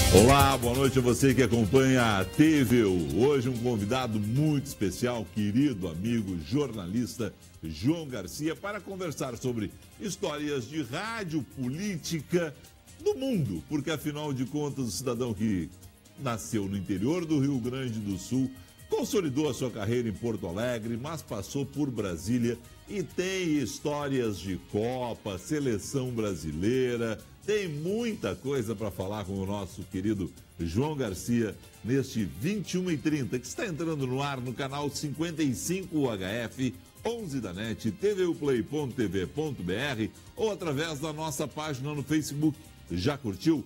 Olá, boa noite a você que acompanha a TVU. Hoje um convidado muito especial, querido amigo jornalista João Garcia, para conversar sobre histórias de rádio, política do mundo, porque afinal de contas o cidadão que nasceu no interior do Rio Grande do Sul, consolidou a sua carreira em Porto Alegre, mas passou por Brasília e tem histórias de Copa, seleção brasileira. Tem muita coisa para falar com o nosso querido João Garcia neste 21h30, que está entrando no ar no canal 55 UHF, 11 da NET, tvuplay.tv.br ou através da nossa página no Facebook. Já curtiu?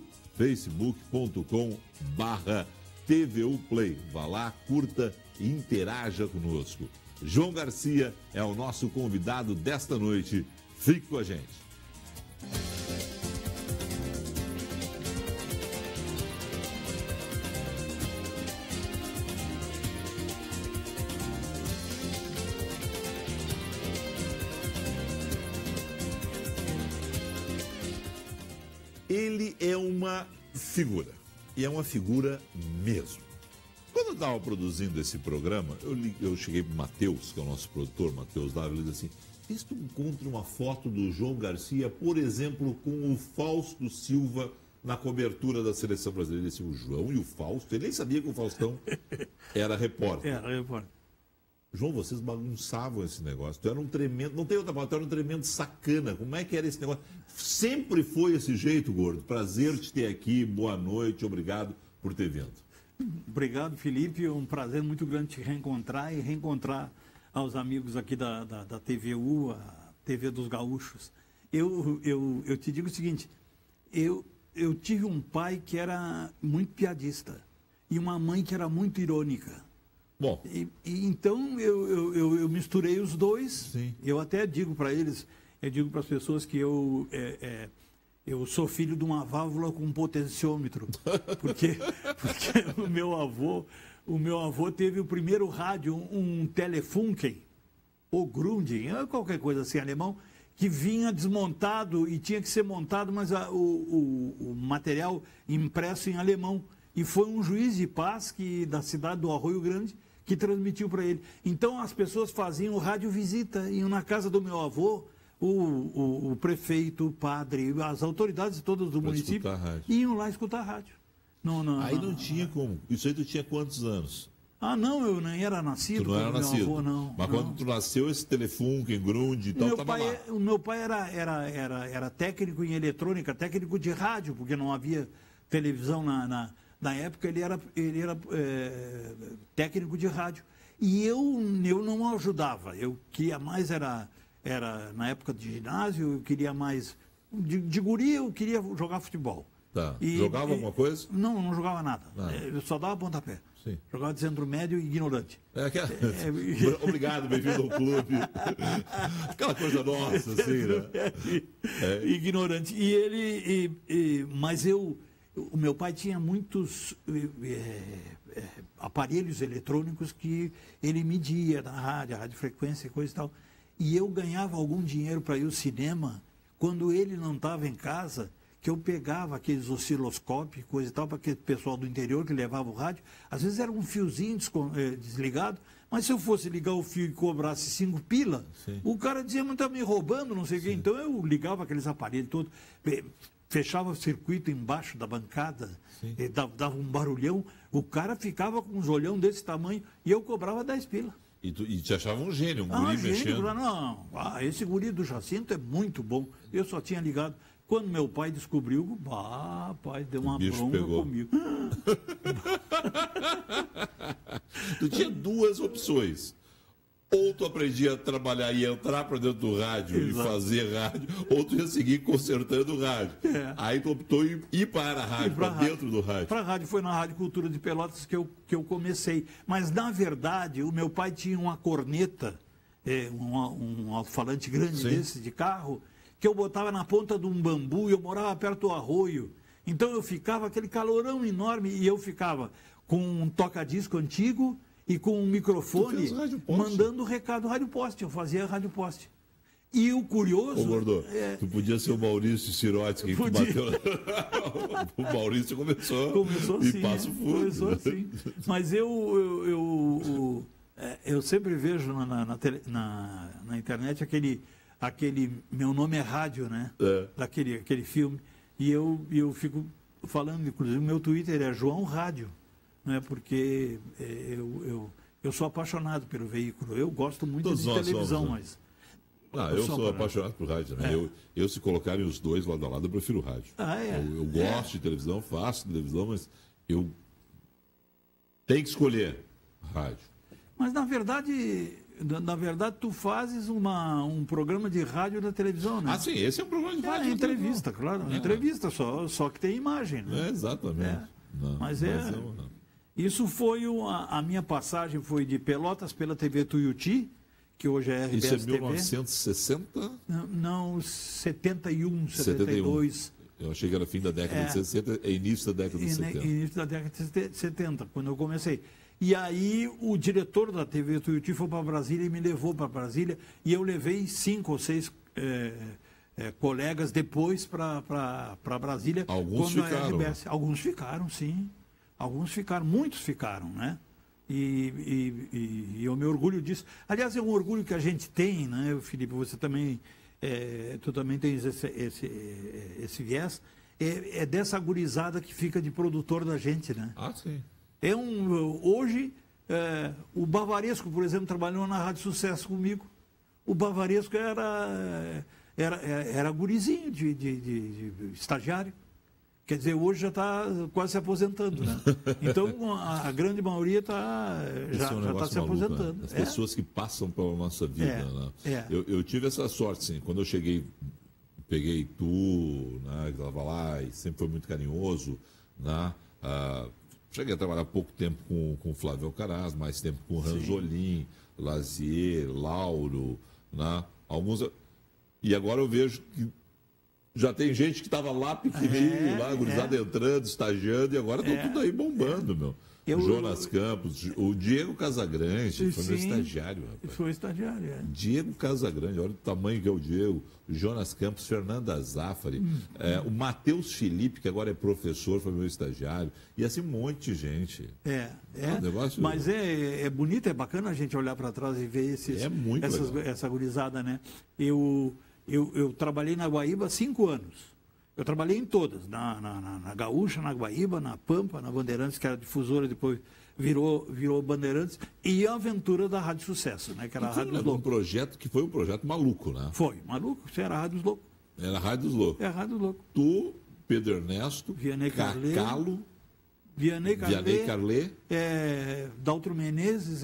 facebook.com/TVUplay. Vá lá, curta e interaja conosco. João Garcia é o nosso convidado desta noite. Fique com a gente. Ele é uma figura, e é uma figura mesmo. Quando eu estava produzindo esse programa, eu cheguei para o Matheus, que é o nosso produtor, Matheus Dávila, e disse assim: vê se tu encontra uma foto do João Garcia, por exemplo, com o Fausto Silva na cobertura da seleção brasileira. Ele disse: o João e o Fausto? Ele nem sabia que o Faustão era repórter. Era repórter. João, vocês bagunçavam esse negócio. Tu era um tremendo, não tem outra palavra, tu era um tremendo sacana. Como é que era esse negócio? Sempre foi esse jeito, gordo. Prazer te ter aqui, boa noite, obrigado por ter vindo. Obrigado, Felipe. É um prazer muito grande te reencontrar e reencontrar aos amigos aqui da TVU, a TV dos Gaúchos. Eu te digo o seguinte, eu tive um pai que era muito piadista e uma mãe que era muito irônica. Bom. Então eu misturei os dois. Sim. Eu até digo para eles, eu digo para as pessoas que eu sou filho de uma válvula com potenciômetro, porque o meu avô teve o primeiro rádio, um Telefunken, ou Grundig, qualquer coisa assim, alemão, que vinha desmontado e tinha que ser montado, mas o material impresso em alemão. E foi um juiz de paz da cidade do Arroio Grande que transmitiu para ele. Então as pessoas faziam rádio visita, iam na casa do meu avô, o prefeito, o padre, as autoridades todas do município iam lá escutar a rádio. Aí não tinha como. Isso aí tu tinha quantos anos? Ah, não, eu nem era nascido. Tu não era nascido? Meu avô, não. Mas quando tu nasceu, esse Telefunken, Grund e tal, estava lá. O meu pai era técnico em eletrônica, técnico de rádio, porque não havia televisão na época. Ele era técnico de rádio. E eu não ajudava. Eu queria mais, era na época de ginásio, eu queria mais... De guri, eu queria jogar futebol. Tá. Jogava alguma coisa? Não jogava nada. Eu só dava pontapé. Sim. Jogava de centro médio e ignorante. Obrigado, bem-vindo ao clube. Aquela coisa nossa, assim, né? Ignorante. Mas o meu pai tinha muitos aparelhos eletrônicos que ele media na rádio, a radiofrequência e coisa e tal. E eu ganhava algum dinheiro para ir ao cinema quando ele não estava em casa, que eu pegava aqueles osciloscópios, coisa e tal, para aquele pessoal do interior que levava o rádio. Às vezes era um fiozinho desligado, mas se eu fosse ligar o fio e cobrasse 5 pila, sim, o cara dizia, mas está me roubando, não sei o quê. Então eu ligava aqueles aparelhos todos, fechava o circuito embaixo da bancada, dava um barulhão, o cara ficava com uns olhão desse tamanho e eu cobrava 10 pila. E te achava um gênio, um guri mexendo. Não, esse guri do Jacinto é muito bom. Eu só tinha ligado. Quando meu pai descobriu, pai, deu uma bronca comigo. Tu tinha duas opções. Ou tu aprendia a trabalhar e entrar para dentro do rádio, exato, e fazer rádio, ou tu ia seguir consertando o rádio. Aí tu optou em ir para a rádio, para dentro do rádio. Para a rádio, foi na Rádio Cultura de Pelotas que eu comecei. Mas, na verdade, o meu pai tinha uma corneta, um alto-falante grande, sim, desse, de carro, que eu botava na ponta de um bambu e eu morava perto do arroio. Então eu ficava aquele calorão enorme e eu ficava com um toca-disco antigo e com um microfone mandando recado rádio poste. Eu fazia rádio poste. E o curioso... Ô, Gordo, tu podia ser o Maurício Sirotsky, que tu bateu... O Maurício começou assim, e Passo Fundo. Começou assim. Mas eu sempre vejo na internet aquele Meu Nome é Rádio, né? Aquele filme. E eu fico falando, inclusive, o meu Twitter é João Rádio, né? Porque eu sou apaixonado pelo veículo. Eu gosto muito Todos de televisão, somos, né? mas... Eu sou apaixonado por rádio também. Eu, se colocarem os dois lado a lado, eu prefiro rádio. Eu gosto de televisão, faço televisão, mas eu tenho que escolher rádio. Mas, na verdade, tu fazes um programa de rádio da televisão, né? Ah, sim, esse é um programa de rádio. Entrevista, claro. Entrevista, só que tem imagem, né? Exatamente. Isso foi a minha passagem, foi de Pelotas pela TV Tuiuti, que hoje é RBS TV. Isso é 1960? Não, 71, 72. Eu achei que era fim da década de 60, início da década de 70. Início da década de 70, quando eu comecei. E aí o diretor da TV Tuiuti foi para Brasília e me levou para Brasília, e eu levei 5 ou 6 colegas depois para Brasília. Alguns ficaram. Alguns ficaram, sim. Alguns ficaram, muitos ficaram, né? E eu me orgulho disso. Aliás, é um orgulho que a gente tem, né, Felipe? Você também, tu também tens esse viés. É dessa gurizada que fica de produtor da gente, né? Ah, sim. Hoje, o Bavaresco, por exemplo, trabalhou na Rádio Sucesso comigo. O Bavaresco era gurizinho de estagiário. Quer dizer, hoje já está quase se aposentando, né? Então, a grande maioria já está se aposentando. Né? As pessoas que passam pela nossa vida, né? Eu tive essa sorte, sim. Quando eu cheguei, peguei tu, né, que estava lá, e sempre foi muito carinhoso, né? Cheguei a trabalhar pouco tempo com o Flávio Alcaraz, mais tempo com o Ranzolin, Lazier, Lauro, né? Alguns... E agora eu vejo que já tem gente que estava lá pequenininho, lá, gurizada entrando, estagiando, e agora estão tudo aí bombando, meu. Jonas Campos, o Diego Casagrande, foi meu estagiário, rapaz. Foi estagiário, Diego Casagrande, olha o tamanho que é o Diego. Jonas Campos, Fernanda Zaffari, o Matheus Felipe, que agora é professor, foi meu estagiário. E assim, um monte de gente. Um negócio... Mas é bonito, é bacana a gente olhar para trás e ver essa gurizada, né? Eu trabalhei na Guaíba 5 anos. Eu trabalhei em todas, na Gaúcha, na Guaíba, na Pampa, na Bandeirantes, que era difusora, depois virou Bandeirantes, e a aventura da Rádio Sucesso, né? Que era a Rádio dos Loucos. Um projeto que foi um projeto maluco, né? Foi, maluco, isso era a Rádio dos Loucos. Era a Rádio dos Loucos. É a Rádio dos Loucos. Tu, Pedro Ernesto, Cacalo, Vianney Carlé, Daltro Menezes,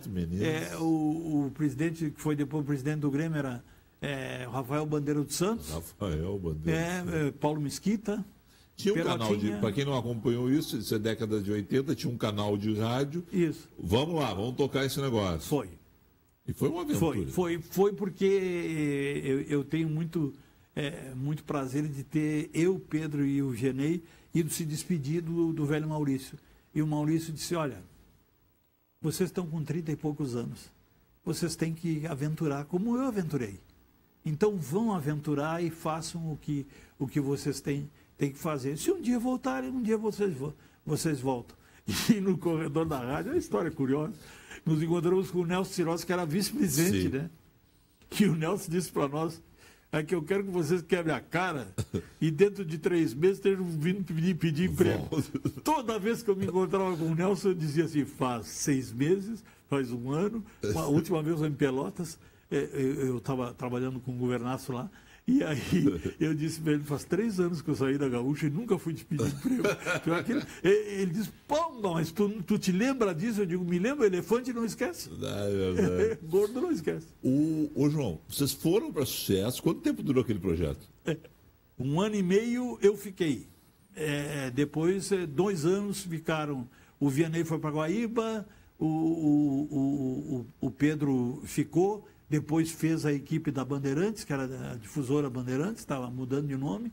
o presidente, que foi depois o presidente do Grêmio, era Rafael Bandeira dos Santos. Paulo Mesquita. Tinha um canal para quem não acompanhou isso é década de 80, tinha um canal de rádio. Isso. Vamos lá, vamos tocar esse negócio. Foi. E foi uma aventura. Foi porque eu tenho muito prazer de ter eu, Pedro e o Vianney ido se despedir do velho Maurício. E o Maurício disse, olha, vocês estão com 30 e poucos anos. Vocês têm que aventurar como eu aventurei. Então vão aventurar e façam o que vocês têm que fazer. Se um dia voltarem, um dia vocês voltam. E no corredor da rádio, é uma história curiosa, nos encontramos com o Nelson Sirotsky, que era vice-presidente, né? E o Nelson disse para nós, que eu quero que vocês quebrem a cara e dentro de 3 meses estejam vindo pedir emprego. Toda vez que eu me encontrava com o Nelson, eu dizia assim, faz 6 meses, faz 1 ano, a última vez em Pelotas, eu estava trabalhando com o governaço lá, e aí eu disse para ele, faz 3 anos que eu saí da Gaúcha e nunca fui te pedir emprego. Ele disse, pô, mas tu te lembra disso? Eu digo, me lembro, elefante não esquece. Gordo não esquece. Ô João, vocês foram para Sucesso, quanto tempo durou aquele projeto? 1 ano e meio eu fiquei. Depois, 2 anos ficaram, o Vianney foi para Guaíba, o Pedro ficou, depois fez a equipe da Bandeirantes, que era a difusora Bandeirantes, estava mudando de nome,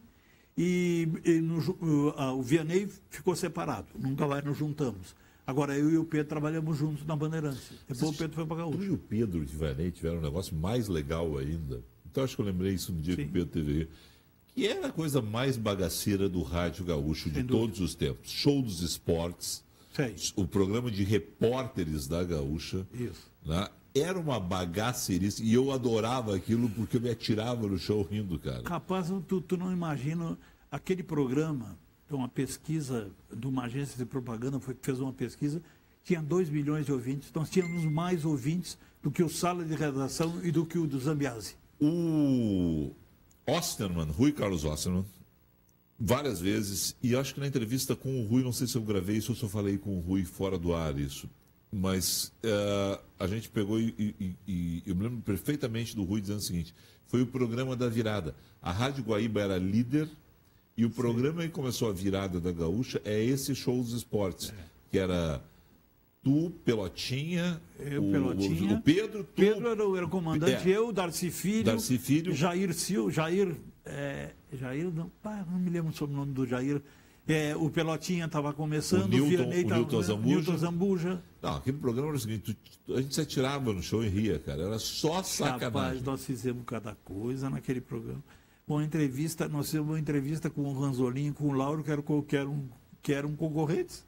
o Vianney ficou separado, nunca mais nos juntamos. Agora, eu e o Pedro trabalhamos juntos na Bandeirantes. Depois o Pedro foi para Gaúcha. Tu e o Pedro e o Vianney tiveram um negócio mais legal ainda, Então acho que eu lembrei isso no dia que o Pedro teve, que era a coisa mais bagaceira do rádio gaúcho de todos os tempos. Show dos esportes, o programa de repórteres da gaúcha. Isso. Né? Era uma bagaceirice e eu adorava aquilo porque eu me atirava no show rindo, cara. Rapaz, tu não imagina aquele programa, uma pesquisa de uma agência de propaganda fez uma pesquisa, tinha 2 milhões de ouvintes, nós tínhamos mais ouvintes do que o Sala de Redação e do que o do Zambiase. O Osterman, Rui Carlos Osterman, várias vezes, e acho que na entrevista com o Rui, não sei se eu gravei isso ou se eu falei com o Rui fora do ar isso, mas a gente pegou e eu me lembro perfeitamente do Rui dizendo o seguinte, foi o programa da virada. A Rádio Guaíba era líder e o programa que começou a virada da gaúcha é esse Show dos Esportes, que era... Tu, Pelotinha, Pelotinha, o Pedro... Pedro era o comandante, eu, Darcy Filho, Jair Silva, Jair, não me lembro sobre o nome do Jair, o Pelotinha estava começando, o Vianney estava começando, Nilton Zambuja. Não, aquele programa era o seguinte, a gente se atirava no show e ria, cara, era só sacanagem. Rapaz, nós fizemos cada coisa naquele programa. Nós fizemos uma entrevista com o Ranzolin, com o Lauro, que eram concorrentes.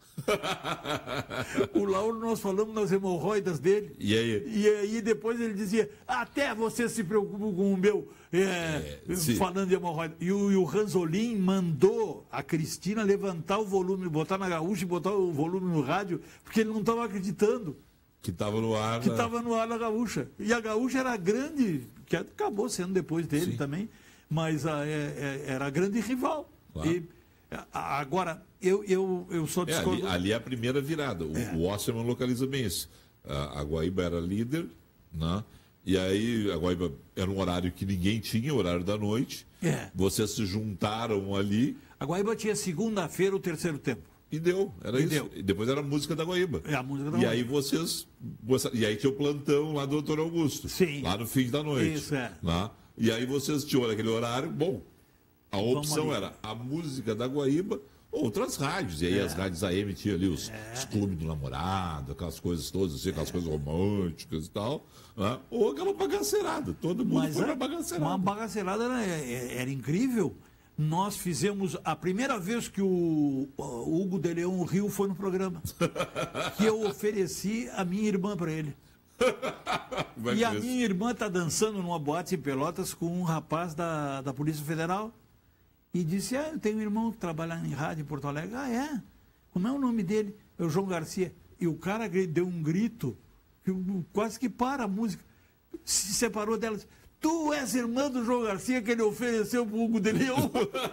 O Lauro, nós falamos nas hemorroidas dele. E aí depois ele dizia, até você se preocupa com o meu falando de hemorroida. E o Ranzolin mandou a Cristina levantar o volume, botar na gaúcha e botar o volume no rádio, porque ele não estava acreditando que estava no ar. Que estava no ar na gaúcha. E a gaúcha era grande, que acabou sendo depois dele também, mas era a grande rival. Claro. E agora, eu só discordo... Ali é a primeira virada. O Osterman localiza bem isso. A Guaíba era líder, né? E aí a Guaíba era um horário que ninguém tinha, o horário da noite. Vocês se juntaram ali. A Guaíba tinha segunda-feira o terceiro tempo. E deu, era isso. E depois era a música da Guaíba. A música da Guaíba. Aí E aí tinha o plantão lá do Dr. Augusto. Sim. Lá no fim da noite. Isso, né? E aí vocês tinham aquele horário, bom... A opção era a música da Guaíba, outras rádios. E aí as rádios AM tinha ali os clubes do namorado, aquelas coisas todas, assim, aquelas coisas românticas e tal. Né? Ou aquela bagaceirada. Todo mundo foi pra bagaceirada. Uma bagaceirada era incrível. Nós fizemos a primeira vez que o Hugo de Leão Rio foi no programa. Que eu ofereci a minha irmã para ele. E a minha irmã está dançando numa boate em Pelotas com um rapaz da Polícia Federal. E disse, eu tenho um irmão que trabalha em rádio em Porto Alegre. Como é o nome dele? É o João Garcia. E o cara deu um grito, quase que para a música. Se separou dela. Tu és irmã do João Garcia que ele ofereceu para o Hugo de Leão?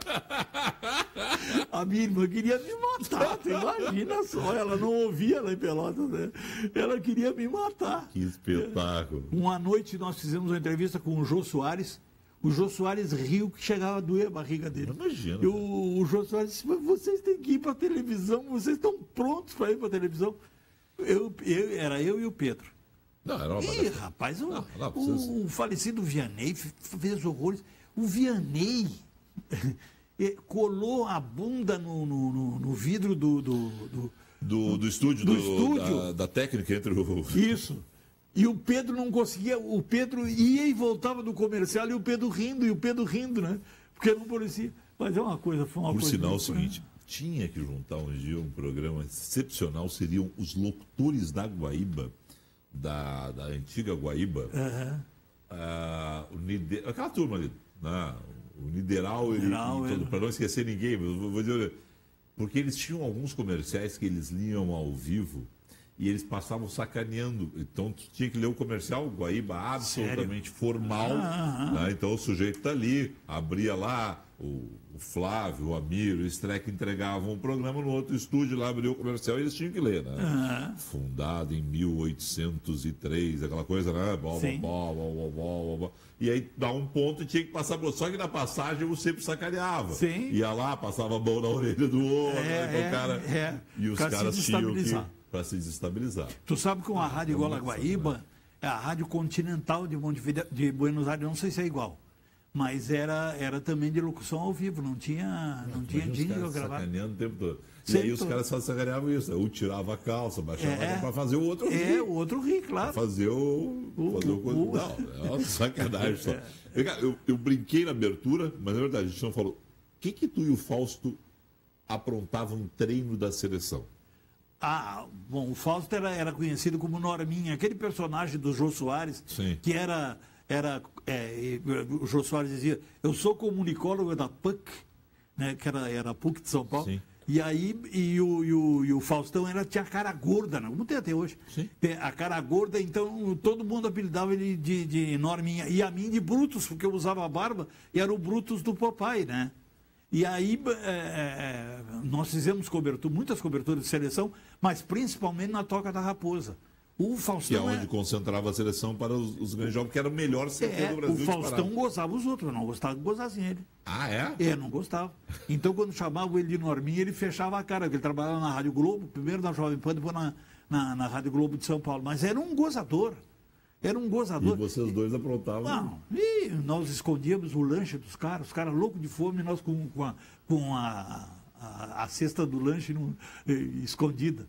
A minha irmã queria me matar, tu imagina só. Ela não ouvia lá em Pelotas, né? Ela queria me matar. Que espetáculo. Uma noite nós fizemos uma entrevista com o Jô Soares. O Jô Soares riu que chegava a doer a barriga dele. Imagina. E o Jô Soares disse, mas vocês têm que ir para a televisão, vocês estão prontos para ir para a televisão. Era eu e o Pedro. Não, era uma Ih, rapaz, o falecido Vianney fez horrores. O Vianney colou a bunda no vidro do estúdio, da técnica entre o... Isso. E o Pedro não conseguia, o Pedro ia e voltava do comercial e o Pedro rindo, né? Porque não parecia. Mas é uma coisa, foi uma Por coisa... Por sinal, é o seguinte, tinha que juntar um dia um programa excepcional, seriam os locutores da Guaíba, da antiga Guaíba, aquela turma ali, né? O Nideral e todo, para não esquecer ninguém, vou dizer, porque eles tinham alguns comerciais que eles liam ao vivo, e eles passavam sacaneando. Então, tu tinha que ler o comercial, Guaíba absolutamente formal. Né? Então, o sujeito está ali, abria lá, o Flávio, o Amiro, o Streck entregavam um programa no outro estúdio, lá abriu o comercial e eles tinham que ler. Né? Fundado em 1803, aquela coisa, né? E aí, dá um ponto e tinha que passar. Só que na passagem eu sempre sacaneava. Sim. Ia lá, passava a mão na orelha do outro. E os caras tinham que... para se desestabilizar. Tu sabe que uma rádio igual a Guaíba é a Rádio Continental de Buenos Aires, não sei se é igual, mas era também de locução ao vivo, não tinha jingle a gravar. Sacaneando o tempo todo. E aí os caras só sacaneavam isso. Um tirava a calça, baixava para fazer o outro rir. O outro rir, claro. Fazer o Não, é uma sacanagem só. Eu brinquei na abertura, mas na verdade a gente não falou. O que tu e o Fausto aprontavam um treino da seleção? Bom, o Fausto era conhecido como Norminha, aquele personagem do Jô Soares, Sim. que o Jô Soares dizia, eu sou comunicólogo da PUC, né, que era a PUC de São Paulo. Sim. E aí, o Faustão tinha a cara gorda, né? Como tem até hoje. Sim. A cara gorda, então todo mundo apelidava ele de Norminha. E a mim de Brutus, porque eu usava a barba, e era o Brutus do Popeye, né? E aí nós fizemos muitas coberturas de seleção, mas principalmente na Toca da Raposa. O Faustão que é onde concentrava a seleção para os grandes jogos, que era o melhor setor do Brasil. O Faustão gozava os outros, eu não gostava que gozassem ele. Não gostava. Então, quando chamavam ele de Norminha, ele fechava a cara, porque ele trabalhava na Rádio Globo, primeiro na Jovem Pan, depois na Rádio Globo de São Paulo. Mas era um gozador. E vocês dois aprontavam? Não, e nós escondíamos o lanche dos caras, os caras loucos de fome, nós com a cesta do lanche escondida.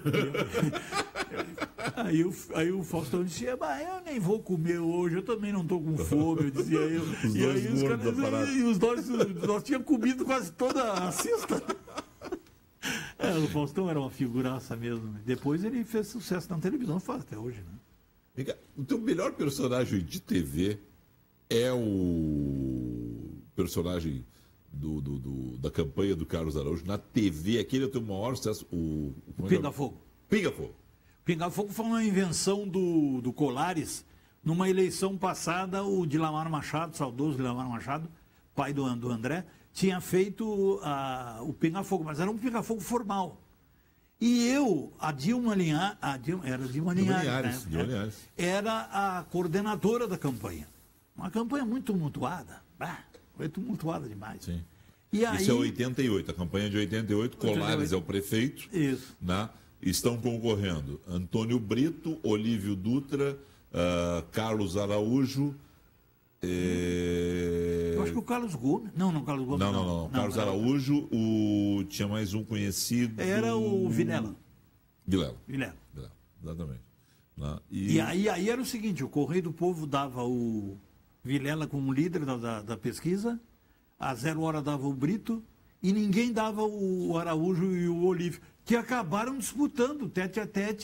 Aí o Faustão dizia, eu nem vou comer hoje, eu também não estou com fome, eu dizia eu. Nós tínhamos comido quase toda a cesta. O Faustão era uma figuraça mesmo. Depois ele fez sucesso na televisão, faz até hoje, né? O teu melhor personagem de TV é o personagem da campanha do Carlos Araújo na TV. Aquele é o teu maior sucesso. O Pinga-Fogo. Pinga-Fogo. Pinga-Fogo foi uma invenção do Colares. Numa eleição passada, o Dilamar Machado, saudoso Dilamar Machado, pai do André, tinha feito o Pinga-Fogo, mas era um Pinga-Fogo formal. E eu, a Dilma Linhares, era a coordenadora da campanha. Uma campanha muito tumultuada. Foi tumultuada demais. Sim. E aí, isso é 88, a campanha de 88, Colares é o prefeito. Isso. Né? Estão concorrendo Antônio Brito, Olívio Dutra, Carlos Araújo. Eu acho que o Carlos Gomes. Não, Carlos Gomes. Não. Carlos Araújo, tinha mais um conhecido. Era o Vilela. Vilela, exatamente. E aí era o seguinte: o Correio do Povo dava o Vilela como líder da pesquisa, a 0 hora dava o Brito, e ninguém dava o Araújo e o Olívio, que acabaram disputando tete a tete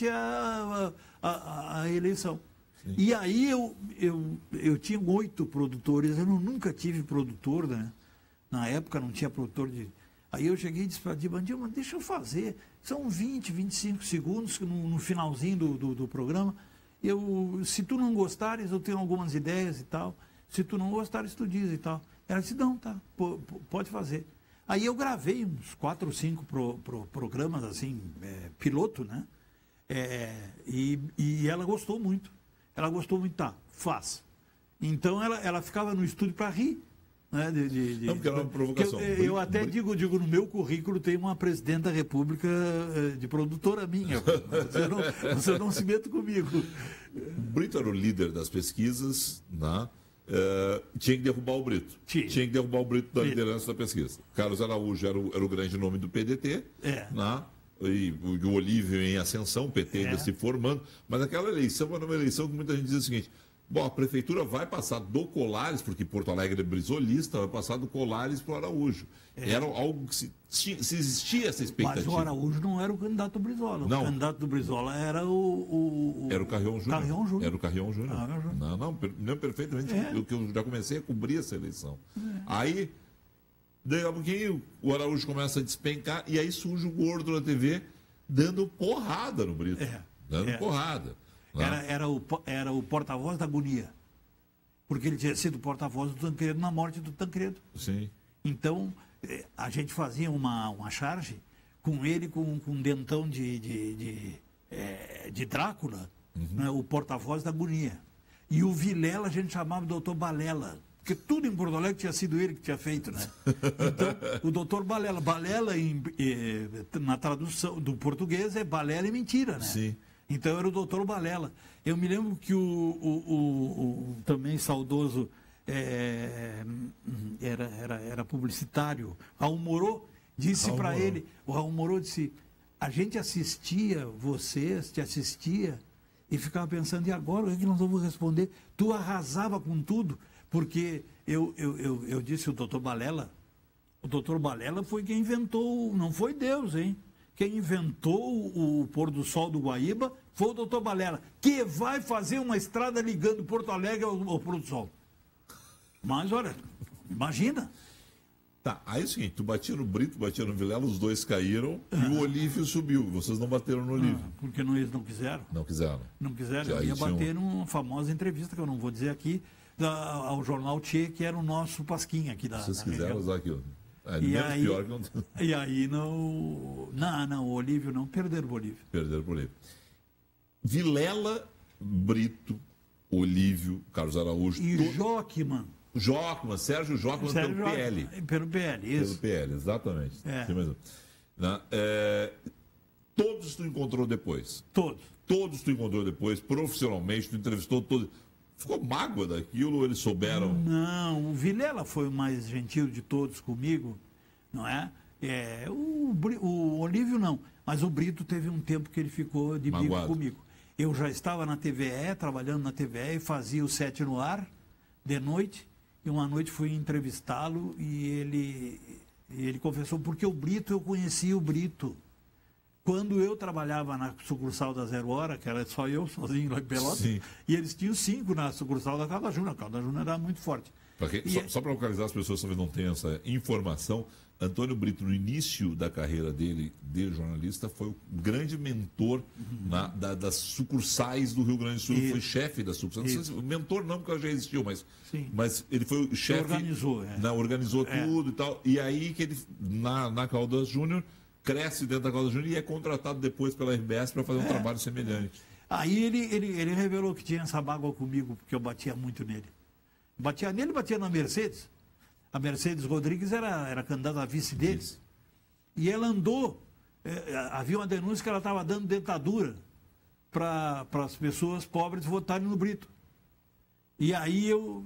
a eleição. Sim. E aí eu tinha 8 produtores, eu nunca tive produtor, né? Na época não tinha produtor de... Aí eu cheguei e disse para a Dilma, deixa eu fazer, são 20, 25 segundos no finalzinho do programa, se tu não gostares, eu tenho algumas ideias e tal, se tu não gostares, tu diz e tal. Ela disse, não, tá, pode fazer. Aí eu gravei uns 4 ou 5 programas, assim, piloto, né? E ela gostou muito. Tá, faz. Então ela ficava no estúdio para rir. Né, não, porque era uma provocação. Eu até digo, no meu currículo tem uma presidente da República de produtora minha. Você não se meta comigo. O Brito era o líder das pesquisas, né? Tinha que derrubar o Brito. Tinha que derrubar o Brito da liderança da pesquisa. Carlos Araújo era o grande nome do PDT. Né? E o Olívio em ascensão, o PT ainda se formando. Mas aquela eleição era uma eleição que muita gente dizia o seguinte: bom, a prefeitura vai passar do Colares, porque Porto Alegre é brisolista, vai passar do Colares para o Araújo. Era algo que se existia essa expectativa. Mas o Araújo não era o candidato do Brizola. Não. O candidato do Brizola era Era o Carrião Júnior. Era o Carrião Júnior. Não, perfeitamente. Que eu já comecei a cobrir essa eleição. Aí, daí a pouquinho, o Araújo começa a despencar, e aí surge o gordo na TV dando porrada no Brito. Dando porrada. Era o porta-voz da agonia. Porque ele tinha sido porta-voz do Tancredo na morte do Tancredo. Sim. Então, a gente fazia uma charge com ele com um dentão de Drácula, né, o porta-voz da agonia. E o Vilela a gente chamava de doutor Balela, porque tudo em Porto Alegre tinha sido ele que tinha feito, né? Então, o doutor Balela. Balela, na tradução do português, é balela e mentira, né? Sim. Então era o doutor Balela. Eu me lembro que o também saudoso era publicitário. Raul Morô disse para ele, o Raul Morô disse, a gente assistia, vocês te assistia, e ficava pensando, e agora, o que é que nós vamos responder? Tu arrasava com tudo, porque eu disse, o doutor Balela foi quem inventou, não foi Deus, hein? Quem inventou o pôr do sol do Guaíba foi o doutor Balela, que vai fazer uma estrada ligando Porto Alegre ao pôr do sol. Mas, olha, imagina. Tá, aí é o seguinte, tu batia no Brito, batia no Vilela, os dois caíram e o Olívio subiu. Vocês não bateram no Olívio. Porque eles não quiseram. Não quiseram. Não quiseram. Eu ia bater numa famosa entrevista, que eu não vou dizer aqui, ao jornal Tchê, que era o nosso Pasquim aqui da Vocês quiseram usar aquilo. E aí, pior que não... e aí não, o Olívio não, perderam o Olívio. Perderam o Olívio. Vilela, Brito, Olívio, Carlos Araújo... E Jockman, Sérgio Jockman pelo PL. Pelo PL, isso. Pelo PL, exatamente. Todos tu encontrou depois. Todos tu encontrou depois, profissionalmente, tu entrevistou todos. Ficou mágoa daquilo, eles souberam? Não, o Vilela foi o mais gentil de todos comigo, não é? O Olívio não, mas o Brito teve um tempo que ele ficou de bico comigo. Eu já estava na TVE, trabalhando na TVE, e fazia o 7 no ar, de noite, e uma noite fui entrevistá-lo e ele confessou, porque o Brito, eu conhecia o Brito. Quando eu trabalhava na sucursal da Zero Hora, que era só eu, sozinho lá em Pelotas, e eles tinham 5 na sucursal da Calda Júnior. A Calda Júnior era muito forte. Só para localizar as pessoas que talvez não tenham essa informação, Antônio Brito, no início da carreira dele de jornalista, foi o grande mentor das sucursais do Rio Grande do Sul. Ele foi chefe da sucursal. Não sei se, mentor não, porque ela já existiu, mas ele foi o chefe. Organizou tudo e tal. E aí que ele, na Caldas Júnior, cresce dentro da Caldas Júnior e é contratado depois pela RBS para fazer um trabalho semelhante. Aí ele revelou que tinha essa mágoa comigo, porque eu batia muito nele. Batia nele e batia na Mercedes. A Mercedes Rodrigues era candidata a vice deles. E ela andou, havia uma denúncia que ela estava dando dentadura para as pessoas pobres votarem no Brito. E aí eu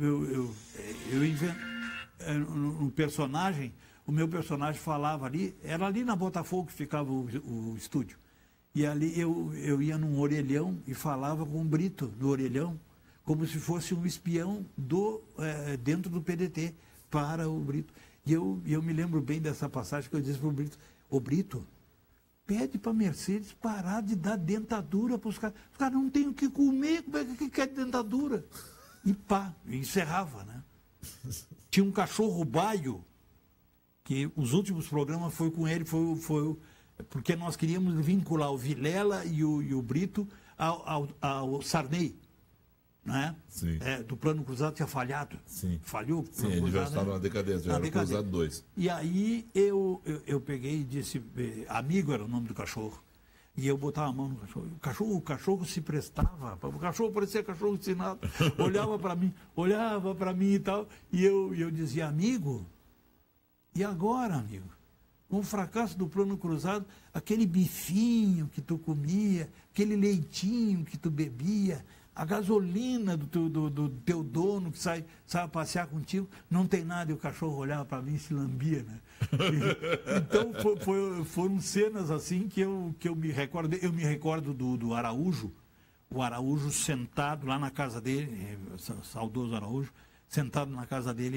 invento, no personagem, o meu personagem falava ali, era ali na Botafogo que ficava o estúdio. E ali eu ia num orelhão e falava com o Brito, no orelhão, como se fosse um espião dentro do PDT para o Brito. E eu me lembro bem dessa passagem que eu disse para o Brito, ô Brito, pede para a Mercedes parar de dar dentadura para os caras. Os caras não têm o que comer, como é que quer dentadura? E pá, encerrava, né? Tinha um cachorro baio, que os últimos programas foi com ele, foi porque nós queríamos vincular o Vilela e o Brito ao Sarney. Né? Do Plano Cruzado tinha falhado. Falhou. Sim, ele já estava na decadência, já era o Cruzado 2. E aí eu peguei e disse, amigo era o nome do cachorro, e eu botava a mão no cachorro. O cachorro se prestava, o cachorro parecia cachorro ensinado, olhava para mim e tal, e eu dizia, amigo, e agora, amigo? Com o fracasso do Plano Cruzado, aquele bifinho que tu comia, aquele leitinho que tu bebia, a gasolina do teu dono que sai a passear contigo, não tem nada, e o cachorro olhava para mim e se lambia, né? Então foram cenas assim que eu me recordo. Eu me recordo do Araújo, o Araújo sentado lá na casa dele, saudoso Araújo, sentado na casa dele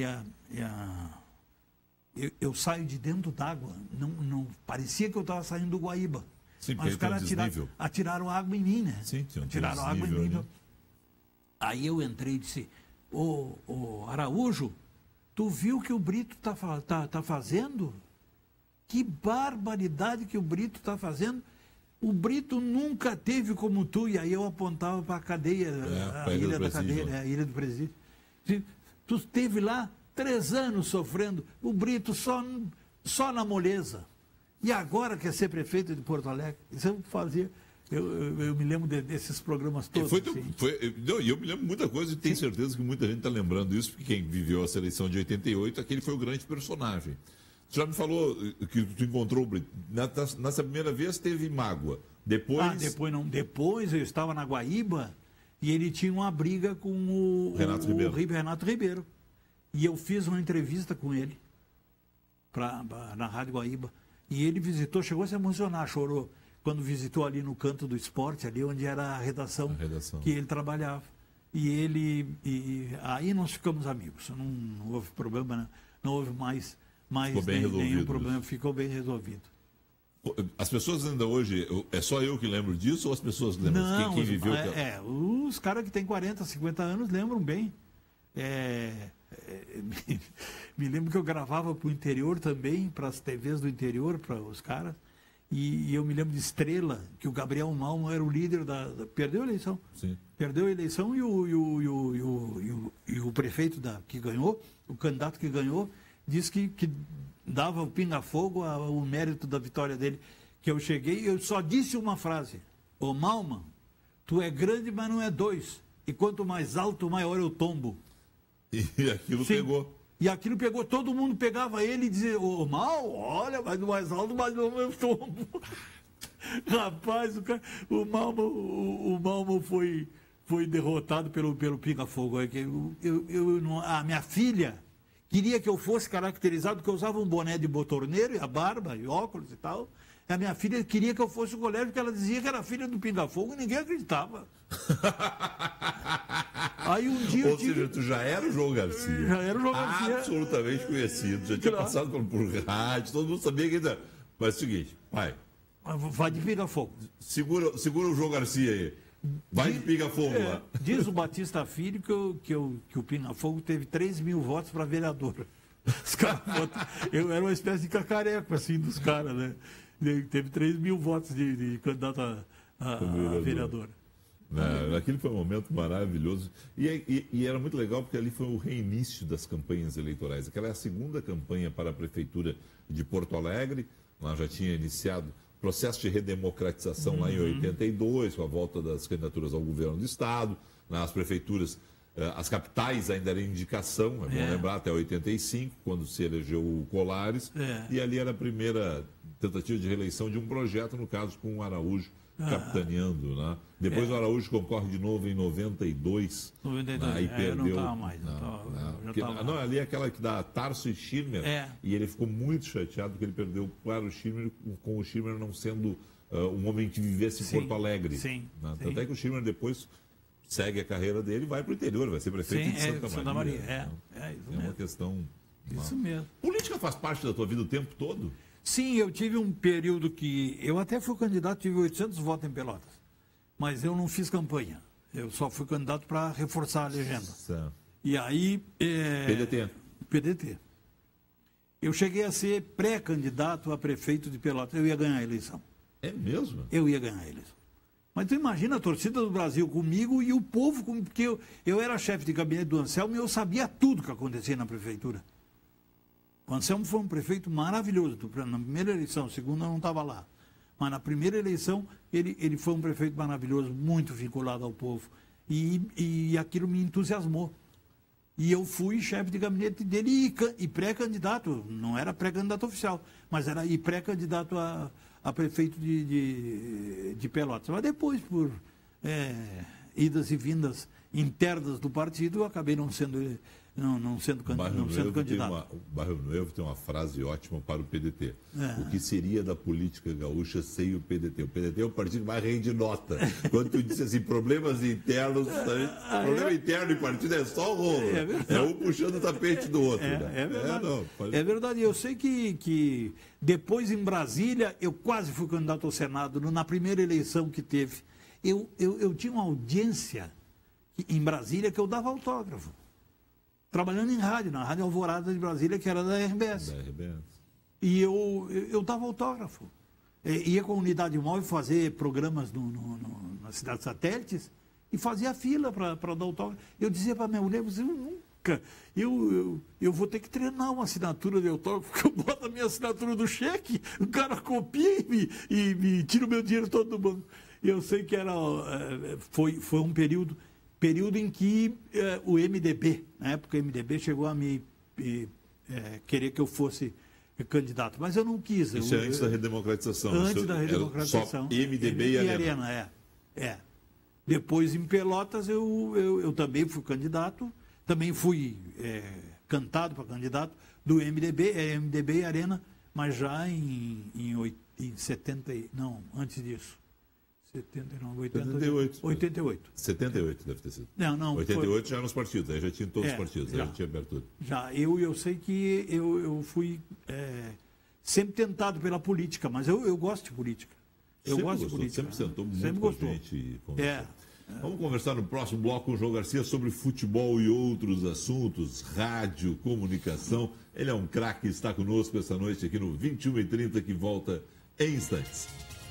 eu saio de dentro d'água, não parecia que eu estava saindo do Guaíba. Sim, mas os caras atiraram água em mim, né? Sim, atiraram água em mim. Né? Aí eu entrei e disse, ô Araújo, tu viu o que o Brito tá fazendo? Que barbaridade que o Brito está fazendo. O Brito nunca teve como tu. E aí eu apontava para a cadeia, a ilha da cadeia, a ilha do presídio. Tu esteve lá 3 anos sofrendo, o Brito só na moleza. E agora quer ser prefeito de Porto Alegre? Isso eu fazia. Eu me lembro desses programas todos. Eu me lembro muita coisa e tenho certeza que muita gente está lembrando isso, porque quem viveu a seleção de 88, aquele foi o grande personagem. Você já me falou que tu encontrou o Brito. Nessa primeira vez teve mágoa. Depois... depois não. Depois eu estava na Guaíba E ele tinha uma briga com o Renato Ribeiro. E eu fiz uma entrevista com ele na Rádio Guaíba. E ele visitou, chegou a se emocionar, chorou, quando visitou ali no Canto do Esporte, ali onde era a redação. Que ele trabalhava. E aí nós ficamos amigos. Não houve problema, né? Não houve mais nenhum problema, ficou bem resolvido. As pessoas ainda hoje, é só eu que lembro disso ou as pessoas lembram? Não, quem viveu? Os caras que têm 40, 50 anos lembram bem. Me lembro que eu gravava para o interior também, para as TVs do interior, para os caras. E eu me lembro de Estrela, que o Gabriel Malmo era o líder perdeu a eleição. Sim. Perdeu a eleição e o prefeito que ganhou, o candidato que ganhou, disse que dava o pinga-fogo o mérito da vitória dele. Que eu cheguei, eu só disse uma frase: ô Malman, tu é grande, mas não é dois. E quanto mais alto, maior é o tombo. E aquilo pegou. E aquilo pegou, todo mundo pegava ele e dizia: ô Mal, olha, mas do mais alto, mas não é o tombo. Rapaz, o Malman foi derrotado pelo pinga-fogo. A minha filha queria que eu fosse caracterizado, porque eu usava um boné de botorneiro, e a barba, e óculos e tal. A minha filha queria que eu fosse o colégio, porque ela dizia que era filha do pinga-fogo e ninguém acreditava. Aí um dia Ou seja, tu já era o João Garcia. Já era o João Garcia. Absolutamente conhecido. Já tinha passado por rádio, todo mundo sabia que ainda. Mas é o seguinte, pai. Vai de pinga-fogo. Segura o João Garcia aí. Vai de pinga-fogo lá. Diz o Batista Filho que o pinga-fogo teve 3 mil votos para vereador. Os caras eu era uma espécie de cacareco, assim, dos caras, né? Teve 3 mil votos de candidato a vereador. Aquilo foi um momento maravilhoso. E era muito legal porque ali foi o reinício das campanhas eleitorais. Aquela é a segunda campanha para a Prefeitura de Porto Alegre. Lá já tinha iniciado o processo de redemocratização lá em 82, com a volta das candidaturas ao governo do Estado. Nas prefeituras, as capitais ainda eram indicação, é bom lembrar, até 85, quando se elegeu o Colares. E ali era a primeira tentativa de reeleição de um projeto, no caso com o Araújo capitaneando, né? Depois o Araújo concorre de novo em 92. 92, aí perdeu. Eu não estava mais. Não, ali é aquela que dá Tarso e Schirmer, e ele ficou muito chateado porque ele perdeu para o Schirmer, com o Schirmer não sendo um homem que vivesse em Porto Alegre. Sim. Tanto é que o Schirmer depois segue a carreira dele e vai para o interior, vai ser prefeito de Santa Maria. É uma questão... Isso mesmo. Política faz parte da tua vida o tempo todo? Sim, eu tive um período que... Eu até fui candidato, tive 800 votos em Pelotas. Mas eu não fiz campanha. Eu só fui candidato para reforçar a legenda. Certo. E aí... PDT. Eu cheguei a ser pré-candidato a prefeito de Pelotas. Eu ia ganhar a eleição. É mesmo? Eu ia ganhar a eleição. Mas tu imagina a torcida do Brasil comigo e o povo comigo, porque eu era chefe de gabinete do Anselmo e eu sabia tudo que acontecia na prefeitura. O Anselmo foi um prefeito maravilhoso. Na primeira eleição, segunda eu não estava lá. Mas na primeira eleição, ele foi um prefeito maravilhoso, muito vinculado ao povo. E aquilo me entusiasmou. E eu fui chefe de gabinete dele e pré-candidato, não era pré-candidato oficial, mas era pré-candidato a prefeito de Pelotas. Mas depois, por idas e vindas internas do partido, eu acabei não sendo candidato. O Bairro Novo tem uma frase ótima para o PDT. O que seria da política gaúcha sem o PDT? O PDT é o partido que mais rende nota. Quando tu disse assim, problemas internos, problema interno e partido é só o rolo. É um puxando o tapete do outro. É verdade. É verdade. Eu sei que depois em Brasília, eu quase fui candidato ao Senado, na primeira eleição que teve. Eu tinha uma audiência em Brasília que eu dava autógrafo. Trabalhando em rádio, na Rádio Alvorada de Brasília, que era da RBS. E eu dava autógrafo. Ia com a unidade móvel fazer programas na cidade satélites e fazia fila para dar autógrafo. Eu dizia para minha mulher, você nunca... Eu vou ter que treinar uma assinatura de autógrafo, porque eu boto a minha assinatura do cheque, o cara copia e me tira o meu dinheiro todo do banco. Eu sei que foi um período em que o MDB, na época o MDB chegou a me querer que eu fosse candidato, mas eu não quis. Isso é antes da redemocratização. Antes da redemocratização. Só MDB e Arena. Depois, em Pelotas, eu também fui candidato, também fui cantado para candidato do MDB e Arena, mas já em 70, não, antes disso. 79, 88. 88. 78 deve ter sido. Não, 88 já nos partidos, aí já tinha todos os partidos, já, aí já tinha abertura. Já, eu sei que eu fui sempre tentado pela política, mas eu gosto de política. Eu sempre gosto gostou, de política. sempre sentou muito sempre com a gostou. gente e conversou. Vamos conversar no próximo bloco com o João Garcia sobre futebol e outros assuntos, rádio, comunicação. Ele é um craque, está conosco essa noite aqui no 21h30, que volta em instantes.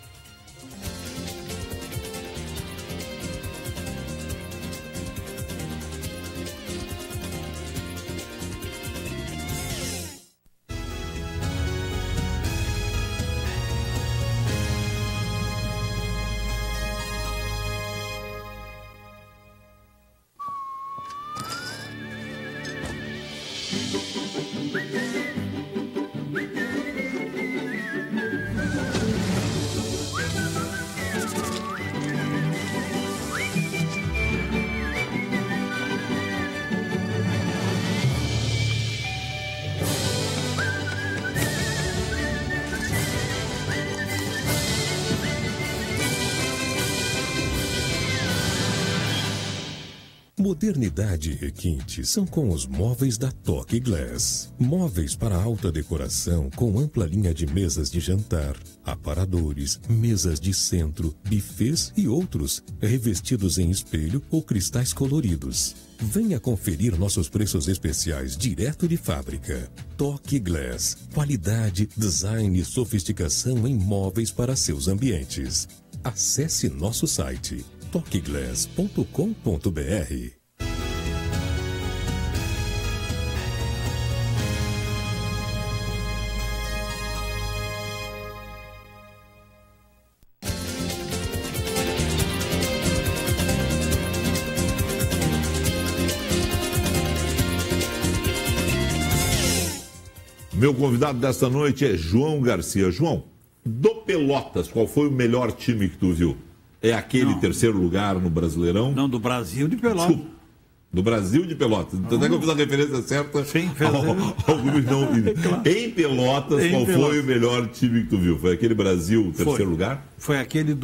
Modernidade e requinte são com os móveis da Toque Glass. Móveis para alta decoração com ampla linha de mesas de jantar, aparadores, mesas de centro, bufês e outros, revestidos em espelho ou cristais coloridos. Venha conferir nossos preços especiais direto de fábrica. Toque Glass. Qualidade, design e sofisticação em móveis para seus ambientes. Acesse nosso site toqueglass.com.br. Meu convidado desta noite é João Garcia. João, do Pelotas, qual foi o melhor time que tu viu? É aquele terceiro lugar no Brasileirão? Não, do Brasil de Pelotas. Desculpa, do Brasil de Pelotas. Então, até que eu fiz a referência certa. Sim, alguns não. Claro. Em Pelotas, qual foi o melhor time que tu viu? Foi aquele Brasil, terceiro lugar? Foi aquele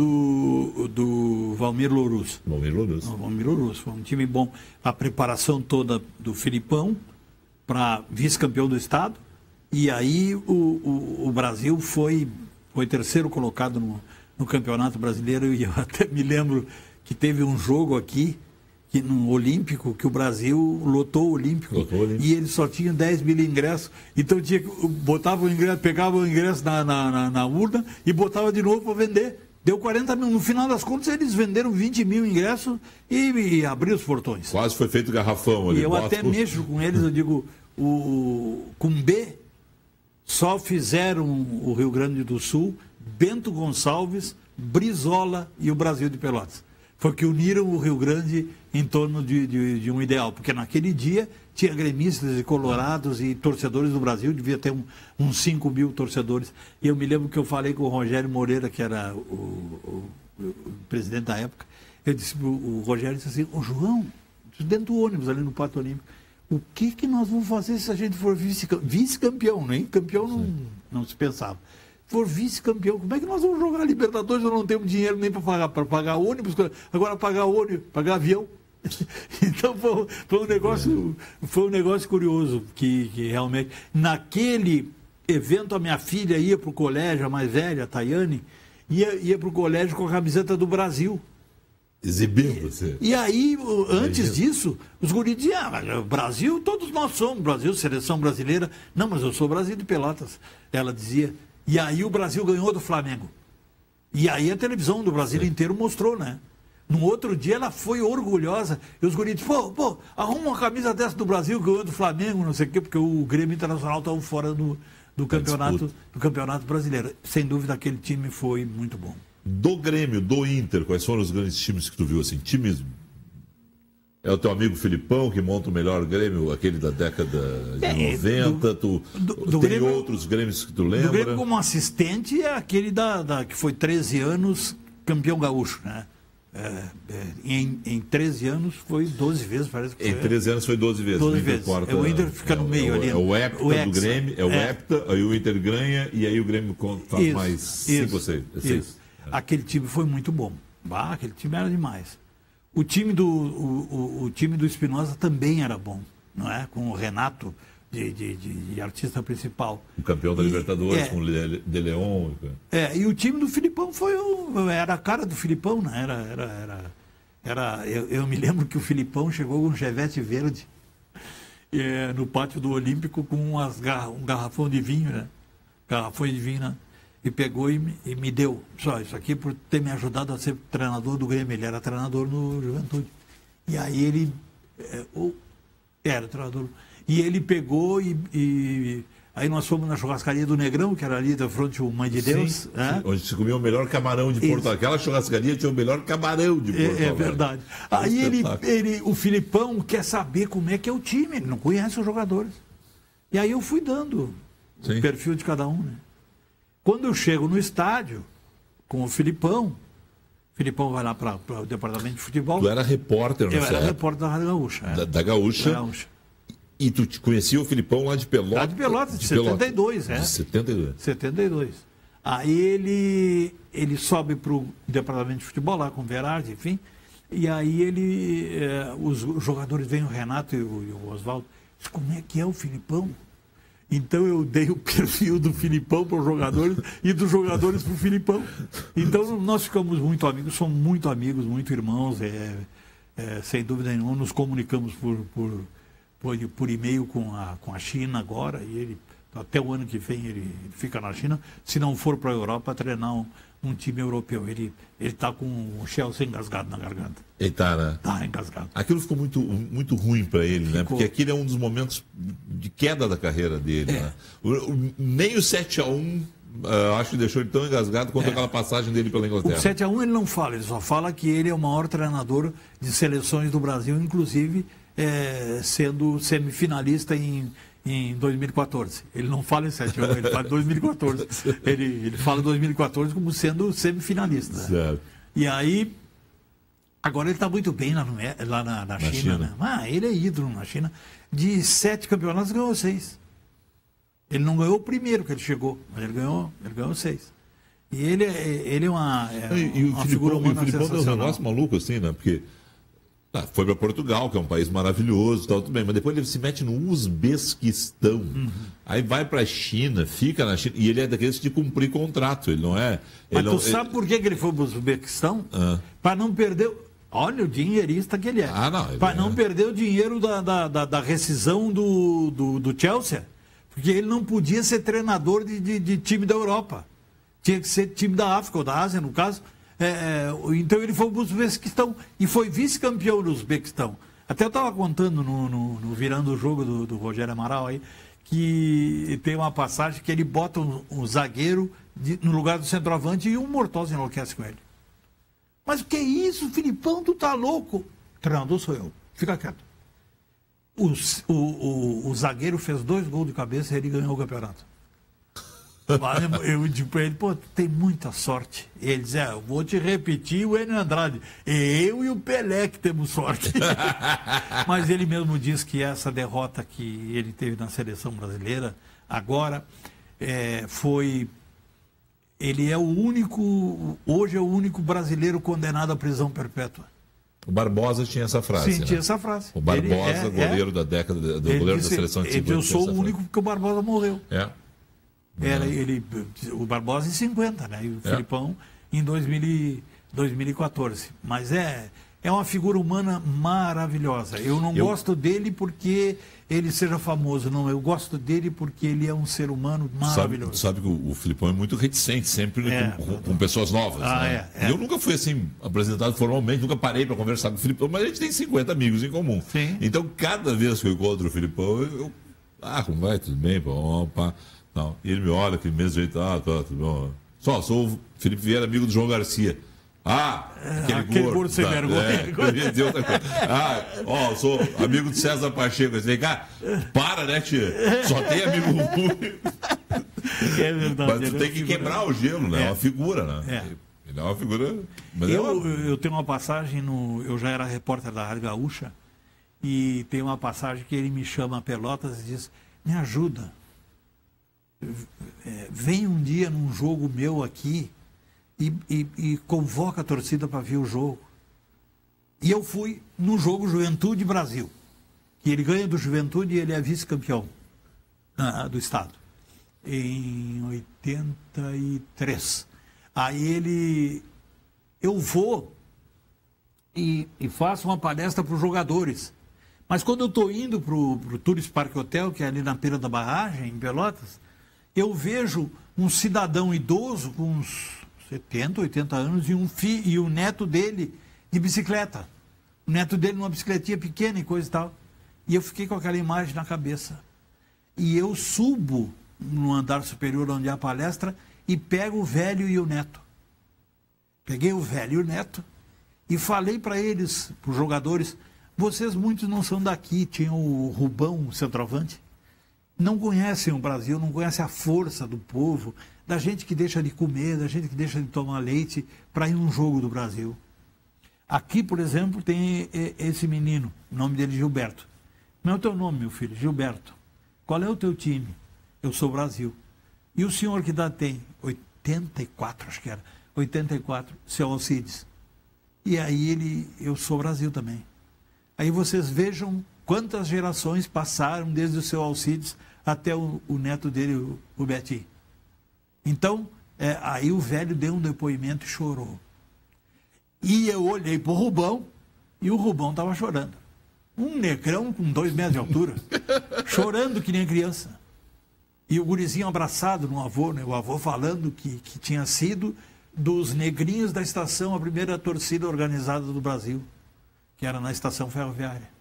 do Valmir Louruz. Valmir Louruz. Valmir Louruz. Foi um time bom. A preparação toda do Filipão para vice-campeão do estado. E aí o Brasil foi terceiro colocado no Campeonato Brasileiro, e eu até me lembro que teve um jogo aqui, no Olímpico, que o Brasil lotou o Olímpico, e eles só tinham 10 mil ingressos, então botava o ingresso, pegava o ingresso na urna e botava de novo para vender. Deu 40 mil, no final das contas eles venderam 20 mil ingressos e abriu os portões. Quase foi feito garrafão ali. E eu até mexo com eles, eu digo, com B, só fizeram o Rio Grande do Sul, Bento Gonçalves, Brizola e o Brasil de Pelotas. Foi que uniram o Rio Grande em torno de um ideal, porque naquele dia tinha gremistas e colorados e torcedores do Brasil, devia ter uns 5 mil torcedores. E eu me lembro que eu falei com o Rogério Moreira, que era o presidente da época, o Rogério disse assim: ô João, dentro do ônibus ali no Pátio Olímpico, o que nós vamos fazer se a gente for vice-campeão, né? Campeão não se pensava. For vice-campeão, como é que nós vamos jogar a Libertadores? Nós não temos dinheiro nem para pagar ônibus, agora pagar ônibus, pagar avião. Então foi um negócio curioso, que realmente, naquele evento, a minha filha ia para o colégio, a mais velha, a Tayane, ia para o colégio com a camiseta do Brasil. Exibindo você. E aí, antes disso, os guris diziam: mas Brasil, todos nós somos, Brasil, seleção brasileira. Não, mas eu sou Brasil de Pelotas. Ela dizia. E aí o Brasil ganhou do Flamengo. E aí a televisão do Brasil inteiro mostrou, né? No outro dia ela foi orgulhosa. E os guris disseram: pô, arruma uma camisa dessa do Brasil, ganhou do Flamengo, não sei o quê, porque o Grêmio Internacional estava fora do campeonato brasileiro. Sem dúvida, aquele time foi muito bom. Do Grêmio, do Inter, quais foram os grandes times que tu viu assim? Times... É o teu amigo Filipão que monta o melhor Grêmio, aquele da década de 90. Tem Grêmio, outros Grêmios que tu lembra? Do Grêmio como assistente é aquele que foi 13 anos campeão gaúcho, né? Em 13 anos foi 12 vezes, parece que foi. Em 13 anos foi 12 vezes. 12 vezes. O Inter fica no meio ali. É o hepta do Grêmio, é o hepta, aí o Inter ganha e aí o Grêmio faz mais 5 ou 6. Aquele time foi muito bom. Aquele time era demais. O time do Espinosa também era bom, não é? Com o Renato de artista principal. O campeão da Libertadores, com o De Leon. E o time do Filipão era a cara do Filipão, né? Eu me lembro que o Filipão chegou com um Chevette verde no pátio do Olímpico com um garrafão de vinho, né? Garrafões de vinho, né? E pegou e me deu. Só isso aqui por ter me ajudado a ser treinador do Grêmio. Ele era treinador no Juventude. E aí ele era treinador. E ele pegou e aí nós fomos na churrascaria do Negrão, que era ali da fronte o Mãe de Deus. Sim, onde se comia o melhor camarão de Porto Alegre. Aquela churrascaria tinha o melhor camarão de Porto Alegre. É verdade. Aí o Filipão quer saber como é que é o time, ele não conhece os jogadores. E aí eu fui dando o perfil de cada um, né? Quando eu chego no estádio com o Filipão vai lá para o departamento de futebol. Tu era repórter nessa época? Eu era repórter da Rádio Gaúcha. Da Gaúcha. E tu te conhecia o Filipão lá de Pelotas? Lá de Pelotas, de 72, De 72. 72. Aí ele sobe para o departamento de futebol lá com o Verardi, enfim. E aí os jogadores vêm, o Renato e o Oswaldo, dizem, como é que é o Filipão? Então eu dei o perfil do Filipão para os jogadores e dos jogadores para o Filipão. Então nós ficamos muito amigos, somos muito amigos, muito irmãos, sem dúvida nenhuma. Nos comunicamos por e-mail com a China agora, e ele, até o ano que vem, ele fica na China, se não for para a Europa treinar um time europeu. Ele está com o Chelsea engasgado na garganta. Ele está, né? Está engasgado. Aquilo ficou muito, muito ruim para ele, né? Porque aquele é um dos momentos de queda da carreira dele, né? Nem o 7-1, acho que deixou ele tão engasgado quanto aquela passagem dele pela Inglaterra. O 7-1 ele não fala, ele só fala que ele é o maior treinador de seleções do Brasil, inclusive sendo semifinalista em 2014. Ele não fala em 7-1, ele fala em 2014. Ele fala 2014 como sendo semifinalista. Certo. E aí, agora ele está muito bem lá na China. Né? Ele é ídolo na China. De 7 campeonatos, ganhou 6. Ele não ganhou o primeiro que ele chegou, mas ele ganhou 6. E ele é uma figura humana sensacional. O Filipão deu um negócio maluco assim, né? Porque foi para Portugal, que é um país maravilhoso, tudo bem, mas depois ele se mete no Uzbequistão, aí vai para a China, fica na China, e ele é daqueles de cumprir contrato, ele não é... Mas sabe por que ele foi para o Uzbequistão? Para não perder... Olha o dinheirista que ele é. Para não perder o dinheiro da rescisão do Chelsea, porque ele não podia ser treinador de time da Europa, tinha que ser time da África, ou da Ásia, no caso. Então ele foi para o Uzbequistão e foi vice-campeão do Uzbequistão. Até eu estava contando no Virando o Jogo do Rogério Amaral aí, que tem uma passagem que ele bota um zagueiro no lugar do centroavante e um Mortosa enlouquece com ele. Mas o que é isso, Filipão? Tu tá louco? O treinador sou eu. Fica quieto. O zagueiro fez 2 gols de cabeça e ele ganhou o campeonato. Eu digo para ele, tem muita sorte. E ele diz, eu vou te repetir o Enio Andrade. Eu e o Pelé que temos sorte. Mas ele mesmo diz que essa derrota que ele teve na seleção brasileira, agora, ele é o único, hoje é o único brasileiro condenado à prisão perpétua. O Barbosa tinha essa frase. Sim, tinha essa frase. O Barbosa, goleiro da década, goleiro da seleção de 50. Eu sou o único porque o Barbosa morreu. Era o Barbosa em 50, né? E o Filipão em 2014. Mas é uma figura humana maravilhosa. Eu não gosto dele porque ele seja famoso, não. Eu gosto dele porque ele é um ser humano maravilhoso. Sabe que o Filipão é muito reticente, sempre com pessoas novas. Eu nunca fui assim, apresentado formalmente, nunca parei para conversar com o Filipão, mas a gente tem 50 amigos em comum. Sim. Então, cada vez que eu encontro o Filipão, como vai? Tudo bem? Opa. Não. E ele me olha, aquele mesmo jeito, tudo bom. Sou o Felipe Vieira, amigo do João Garcia. Aquele gordo sem vergonha. Eu ia dizer outra coisa. Sou amigo de César Pacheco. Eu falei, cara, para, né, tia? Só tem amigo ruim. É verdade. Mas tu tem que quebrar o gelo, né? É uma figura, né? Ele é uma figura... Mas eu tenho uma passagem, eu já era repórter da Rádio Gaúcha, e tem uma passagem que ele me chama a Pelotas e diz, me ajuda, vem um dia num jogo meu aqui e convoca a torcida para ver o jogo. E eu fui no jogo Juventude Brasil, que ele ganha do Juventude e ele é vice-campeão do estado, em 83. Aí eu vou e faço uma palestra para os jogadores. Mas quando eu estou indo para o Tourist Park Hotel, que é ali na beira da barragem, em Pelotas, eu vejo um cidadão idoso com uns 70, 80 anos e o neto dele de bicicleta. O neto dele numa bicicletinha pequena e coisa e tal. E eu fiquei com aquela imagem na cabeça. E eu subo no andar superior onde há a palestra e pego o velho e o neto. Peguei o velho e o neto e falei para eles, para os jogadores, vocês muitos não são daqui, tinha o Rubão, o centroavante, não conhecem o Brasil, não conhecem a força do povo, da gente que deixa de comer, da gente que deixa de tomar leite para ir num jogo do Brasil. Aqui, por exemplo, tem esse menino, o nome dele é Gilberto. Não é o teu nome, meu filho, Gilberto. Qual é o teu time? Eu sou Brasil. E o senhor que idade tem? 84, acho que era. 84, seu Alcides. E aí eu sou Brasil também. Aí vocês vejam quantas gerações passaram desde o seu Alcides até o neto dele, o Betinho. Então, aí o velho deu um depoimento e chorou. E eu olhei para o Rubão e o Rubão estava chorando. Um negrão com 2 metros de altura, chorando que nem criança. E o gurizinho abraçado no avô, né? O avô falando que tinha sido dos negrinhos da estação a primeira torcida organizada do Brasil, que era na estação ferroviária.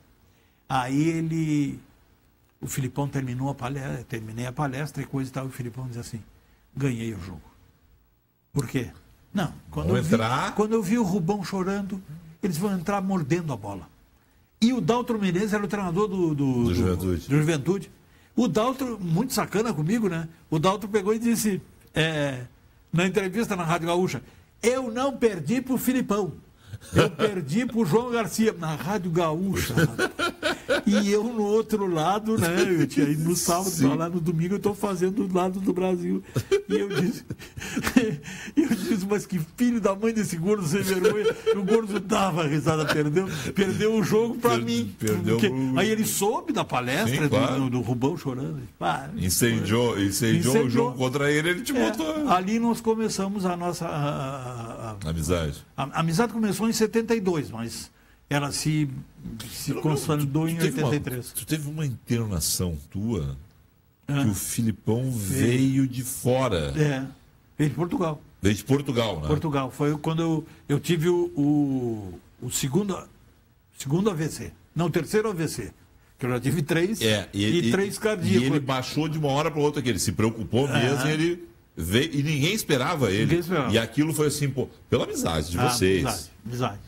Aí o Filipão terminei a palestra e coisa e tal, e o Filipão diz assim, ganhei o jogo. Por quê? Não, quando eu vi o Rubão chorando, eles vão entrar mordendo a bola. E o Daltro Menezes era o treinador do Juventude. O Daltro, muito sacana comigo, né? O Daltro pegou e disse, na entrevista na Rádio Gaúcha, eu não perdi pro Filipão, eu perdi pro João Garcia, na Rádio Gaúcha. E eu no outro lado, né? Eu tinha ido no sábado, lá no domingo eu estou fazendo do lado do Brasil. E eu disse, mas que filho da mãe desse gordo sem vergonha. O gordo dava risada, perdeu o jogo para mim. Aí ele soube da palestra, sim, claro, do Rubão chorando. Incendiou o jogo contra ele te botou. Ali nós começamos a nossa amizade. A amizade começou em 72, mas ela se consolidou em 83. Tu teve uma internação tua que o Filipão veio de fora. Veio de Portugal. Veio de Portugal, né? Portugal. Foi quando eu tive o segundo AVC. Não, o terceiro AVC. Que eu já tive 3 e 3 cardíacos. E ele baixou de uma hora para outra, que ele se preocupou mesmo e ele veio. E ninguém esperava ele. Ninguém esperava. E aquilo foi assim, pô, pela amizade de vocês. Amizade.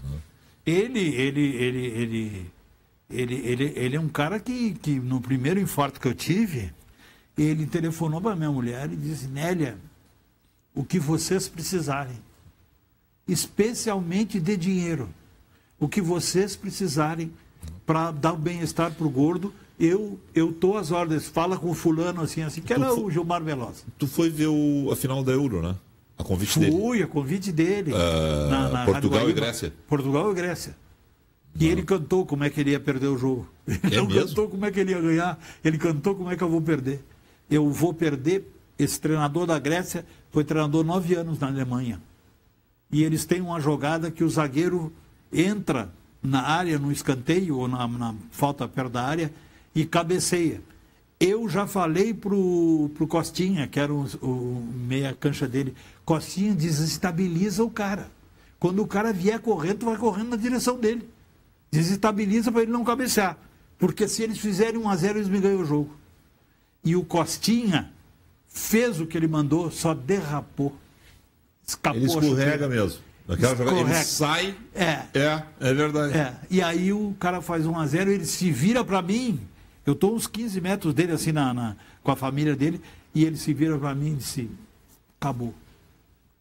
Ele é um cara que no primeiro infarto que eu tive, ele telefonou para minha mulher e disse, Nélia, o que vocês precisarem, especialmente de dinheiro, o que vocês precisarem para dar bem-estar para o gordo, eu estou às ordens, fala com o fulano assim, que era o Gilmar Veloz. Tu foi ver a final da Euro, né? A convite dele. Fui, a convite dele. Na Portugal e Grécia. Portugal e Grécia. E ele cantou como é que ele ia perder o jogo. Ele não cantou como é que ele ia ganhar. Ele cantou como é que eu vou perder. Eu vou perder. Esse treinador da Grécia foi treinador 9 anos na Alemanha. E eles têm uma jogada que o zagueiro entra na área, no escanteio, ou na falta perto da área, e cabeceia. Eu já falei pro Costinha, que era o meia cancha dele, Costinha desestabiliza o cara. Quando o cara vier correndo, tu vai correndo na direção dele. Desestabiliza para ele não cabecear. Porque se eles fizerem 1-0, eles me ganham o jogo. E o Costinha fez o que ele mandou, só derrapou. Escapou. Ele escorrega mesmo. Naquela jogada, ele sai. É verdade. E aí o cara faz 1-0, ele se vira para mim. Eu estou uns 15 metros dele, assim, com a família dele, e ele se vira para mim e disse, acabou.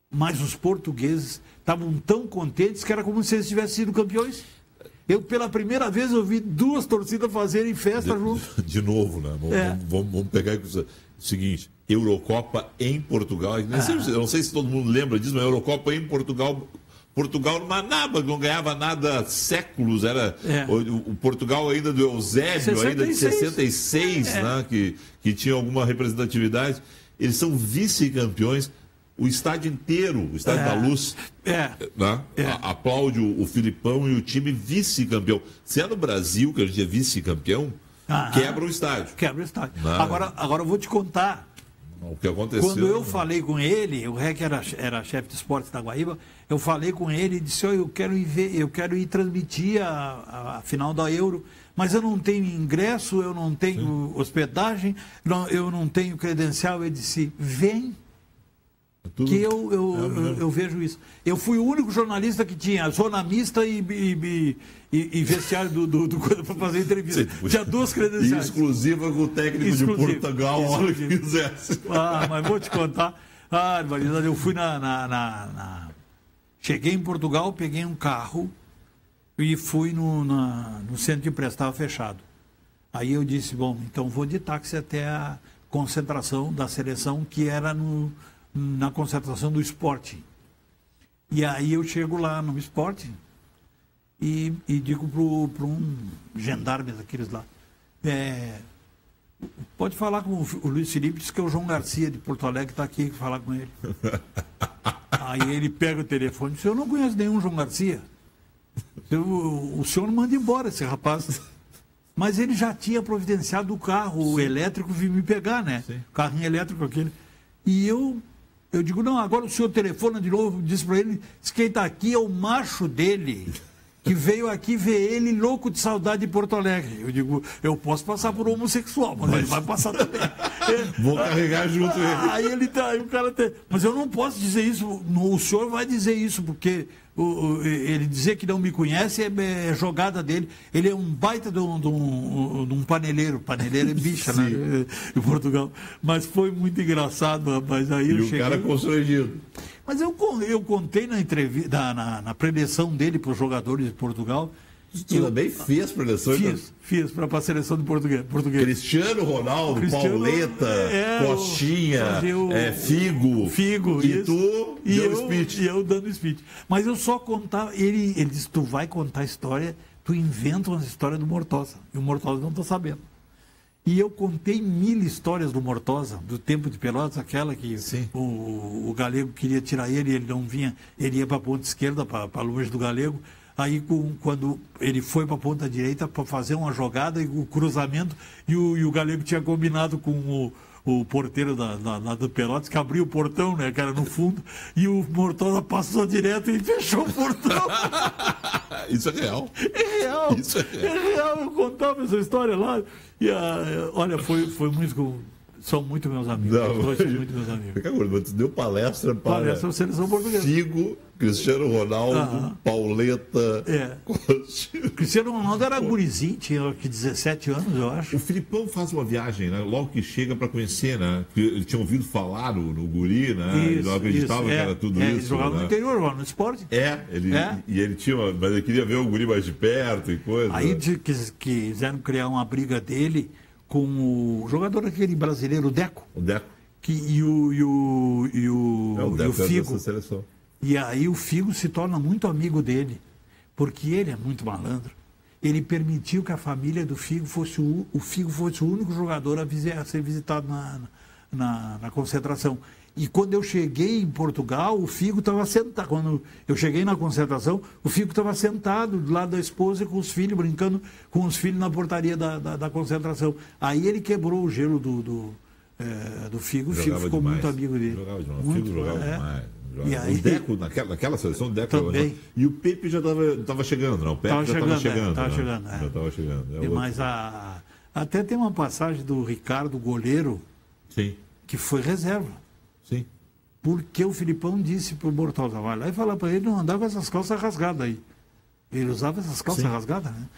Mas os portugueses estavam tão contentes que era como se eles tivessem sido campeões. Pela primeira vez, eu vi 2 torcidas fazerem festa junto. De novo, né? Vamos pegar o seguinte, Eurocopa em Portugal. Eu não sei se todo mundo lembra disso, mas Eurocopa em Portugal. Portugal não ganhava nada há séculos. Era o Portugal ainda do Eusébio, 66. Ainda de 66, né? Que tinha alguma representatividade. Eles são vice-campeões. O estádio inteiro, o Estádio da Luz, né? Aplaude o Filipão e o time vice-campeão. Se é no Brasil que a gente é vice-campeão, quebra o estádio. Quebra o estádio. Agora eu vou te contar. O que aconteceu? Quando eu falei com ele, o REC era chefe de esportes da Guaíba, eu falei com ele e disse, eu quero ir transmitir a final da Euro, mas eu não tenho ingresso, eu não tenho hospedagem, eu não tenho credencial. Ele disse, vem. Que eu vejo isso. Eu fui o único jornalista que tinha zona mista e vestiário do coisa para fazer entrevista. Tinha 2 credenciais. E exclusiva com o técnico de Portugal, a hora que quisesse. Mas vou te contar. Marisa, eu fui cheguei em Portugal, peguei um carro e fui no centro de imprensa, estava fechado. Aí eu disse, bom, então vou de táxi até a concentração da seleção, que era na concentração do Sporting. E aí eu chego lá no Sporting e digo para um gendarme daqueles lá, pode falar com o Luiz Felipe, diz que é o João Garcia de Porto Alegre, está aqui, falar com ele. Aí ele pega o telefone e diz, eu não conheço nenhum João Garcia. O senhor manda embora esse rapaz. Mas ele já tinha providenciado o carro elétrico, vir me pegar, né? Sim. Carrinho elétrico aquele. E eu digo, não, agora o senhor telefona de novo, disse para ele, diz que quem está aqui é o macho dele, que veio aqui ver ele louco de saudade de Porto Alegre. Eu digo, eu posso passar por homossexual, mas ele vai passar também. Vou carregar junto ele. Aí o cara mas eu não posso dizer isso, o senhor vai dizer isso, porque ele dizer que não me conhece é jogada dele. Ele é um baita de um paneleiro. Paneleiro é bicha, né? Em Portugal. Mas foi muito engraçado, rapaz. Aí eu cheguei. O cara constrangido. Mas eu contei na entrevista, na preleção dele para os jogadores de Portugal. Tu também fez preleção? Fiz para a seleção de português. Cristiano Ronaldo, Pauleta, Costinha, Figo. E tu dando speech. E eu dando speech. Mas eu só contava. Ele disse, tu vai contar a história, tu inventa uma história do Mortosa. E o Mortosa não está sabendo. E eu contei 1000 histórias do Mortosa, do tempo de Pelotas, aquela que o Galego queria tirar ele não vinha, ele ia para a ponta esquerda, para longe do Galego. Aí, quando ele foi para a ponta direita para fazer uma jogada, e o cruzamento, e o Galego tinha combinado com o porteiro do Pelotas, que abriu o portão, né, que era no fundo, e o Mortosa passou direto e fechou o portão. Isso é real. É real. Isso é real. É real, eu contava essa história lá. E, olha, foi muito... São muito meus amigos. São muito meus amigos. Tu deu palestra para seleção portuguesa. Figo, Cristiano Ronaldo, Pauleta. Cristiano Ronaldo era gurizinho, tinha 17 anos, eu acho. O Filipão faz uma viagem, né? Logo que chega para conhecer, né? Ele tinha ouvido falar no guri, né? Ele não acreditava que era tudo isso. Ele jogava no interior, no esporte. E ele tinha mas ele queria ver o guri mais de perto e coisa. Aí quiseram criar uma briga dele com o jogador aquele brasileiro, o Deco. O Deco. E o Figo. Dessa seleção. E aí o Figo se torna muito amigo dele, porque ele é muito malandro. Ele permitiu que a família do Figo fosse o único jogador a ser visitado na concentração. E quando eu cheguei em Portugal, o Figo estava sentado. Quando eu cheguei na concentração, o Figo estava sentado do lado da esposa com os filhos, brincando com os filhos na portaria da concentração. Aí ele quebrou o gelo do Figo. O Figo ficou muito amigo dele. Jogava demais. O Figo jogava demais. E aí, o Deco, naquela seleção, o Deco também. E o Pepe já estava chegando, não? O Pepe já estava chegando. Já estava chegando. Mas até tem uma passagem do Ricardo, goleiro, que foi reserva. Sim. Porque o Filipão disse para o Mortosa, vai lá e fala para ele não andar com essas calças rasgadas aí. Ele usava essas calças rasgadas, né?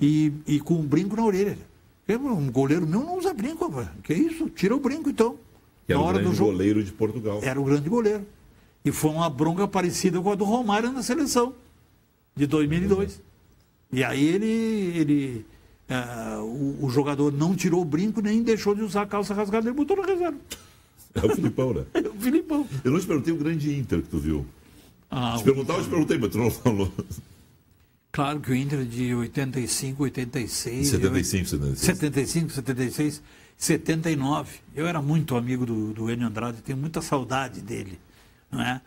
E com um brinco na orelha. Um goleiro meu não usa brinco, rapaz. Que isso? Tira o brinco, então. Que era o grande goleiro de Portugal. Era o grande goleiro. E foi uma bronca parecida com a do Romário na seleção de 2002. E aí o jogador não tirou o brinco, nem deixou de usar a calça rasgada, ele botou na reserva. É o Filipão, né? É o Filipão. Eu não te perguntei o grande Inter que tu viu. Ah, te perguntava, eu te perguntei, mas tu não falou. Claro que o Inter de 85, 86... 75, 76, 79. Eu era muito amigo do Enio Andrade, tenho muita saudade dele. Não é?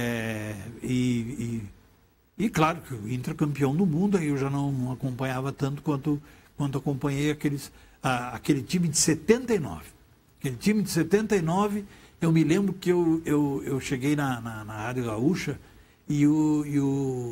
E claro que o Inter campeão do mundo, aí eu já não acompanhava tanto quanto acompanhei aquele time de 79. Aquele time de 79, eu me lembro que eu cheguei na Rádio Gaúcha e o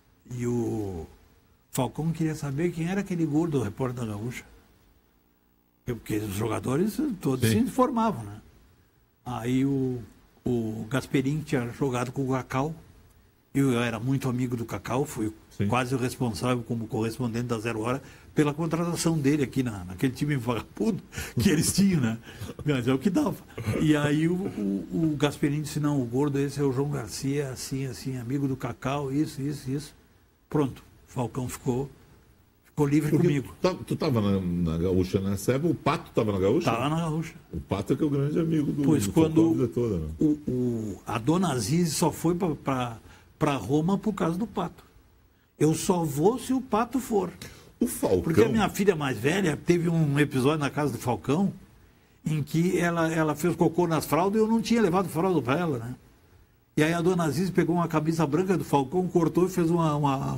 Falcão queria saber quem era aquele gordo repórter da Gaúcha. Porque os jogadores todos se informavam, né? Aí o Gasperini tinha jogado com o Cacau. Eu era muito amigo do Cacau, fui quase o responsável como correspondente da Zero Hora pela contratação dele aqui naquele time vagabundo que eles tinham, né? Mas é o que dava. E aí o Gasperini disse, não, o gordo esse é o João Garcia, assim, amigo do Cacau, isso. Pronto, Falcão ficou livre comigo. Tu estava na Gaúcha nessa época, o Pato estava na Gaúcha? Estava na Gaúcha. O Pato é que é o grande amigo do Pois Falcão quando a vida toda, né? a Dona Azize só foi para Roma por causa do Pato. Eu só vou se o Pato for. O Falcão... Porque a minha filha mais velha teve um episódio na casa do Falcão em que ela fez cocô nas fraldas e eu não tinha levado fralda para ela, né? E aí a Dona Azize pegou uma camisa branca do Falcão, cortou e fez uma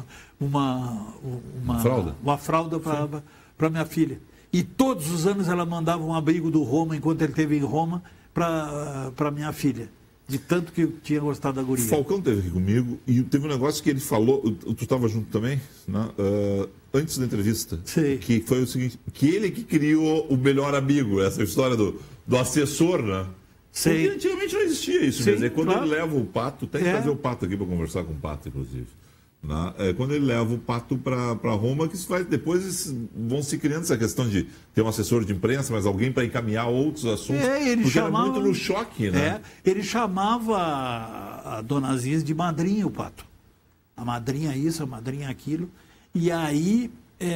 fralda para minha filha. E todos os anos ela mandava um abrigo do Roma, enquanto ele esteve em Roma, para minha filha. De tanto que eu tinha gostado da guria. O Falcão esteve aqui comigo e teve um negócio que ele falou, tu estava junto também, né? Antes da entrevista. Sim. Que foi o seguinte, que ele que criou o melhor amigo, essa história do assessor, né? Sim. Porque antigamente não existia isso mesmo. É quando ele leva o Pato, tem que trazer o Pato aqui para conversar com o Pato, inclusive. Né? É quando ele leva o Pato para Roma, que isso vai, depois vão se criando essa questão de ter um assessor de imprensa, mas alguém para encaminhar outros assuntos. Porque chamava, era muito no choque, né? Ele chamava a Dona Aziz de madrinha, o Pato. A madrinha isso, a madrinha aquilo. E aí,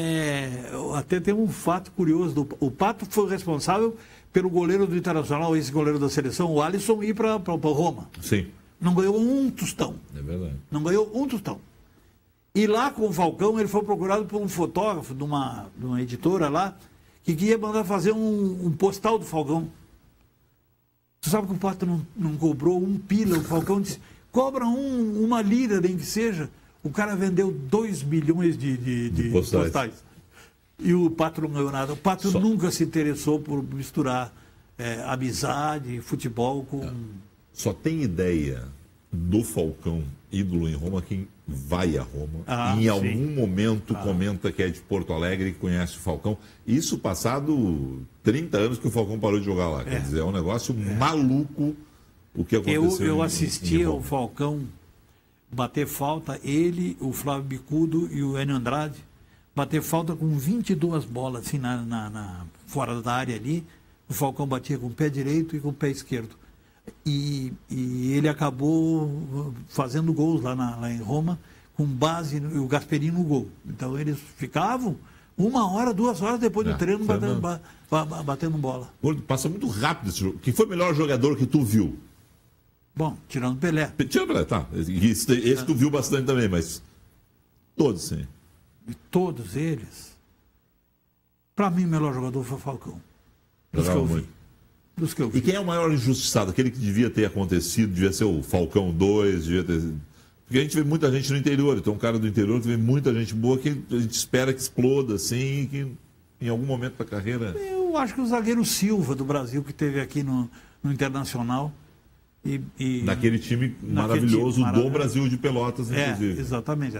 até tem um fato curioso. O Pato foi responsável pelo goleiro do Internacional, esse goleiro da seleção, o Alisson, ir para Roma. Sim. Não ganhou um tostão. É verdade. Não ganhou um tostão. E lá com o Falcão, ele foi procurado por um fotógrafo de uma editora lá, que queria mandar fazer um postal do Falcão. Você sabe que o Pato não cobrou um pila, o Falcão disse, cobra uma lira, nem que seja. O cara vendeu 2 milhões de postais. E o Pato não ganhou nada. O Pato nunca se interessou por misturar amizade, futebol com... Só tem ideia do Falcão, ídolo em Roma, quem vai a Roma. E em algum momento comenta que é de Porto Alegre, que conhece o Falcão. Isso passado 30 anos que o Falcão parou de jogar lá. Quer dizer, é um negócio maluco o que aconteceu. Eu assisti ao Falcão bater falta, ele, o Flávio Bicudo e o Enio Andrade, bater falta com 22 bolas, assim, fora da área ali. O Falcão batia com o pé direito e com o pé esquerdo. E ele acabou fazendo gols lá em Roma, com base no Gasperini no gol. Então eles ficavam 1 hora, 2 horas depois do treino batendo bola. Passa muito rápido esse jogo. Quem foi o melhor jogador que tu viu? Bom, tirando Pelé. Tirando Pelé, tá. Esse tu viu bastante também, mas todos, sim. E todos eles. Para mim, o melhor jogador foi o Falcão. Dos que eu vi. Dos que eu vi. E quem é o maior injustiçado? Aquele que devia ter acontecido, devia ser o Falcão 2, devia ter... Porque a gente vê muita gente no interior, então um cara do interior que vê muita gente boa que a gente espera que exploda, assim, que em algum momento da carreira... Eu acho que o zagueiro Silva, do Brasil, que esteve aqui no Internacional... Naquele time maravilhoso do Brasil de Pelotas, inclusive. Exatamente.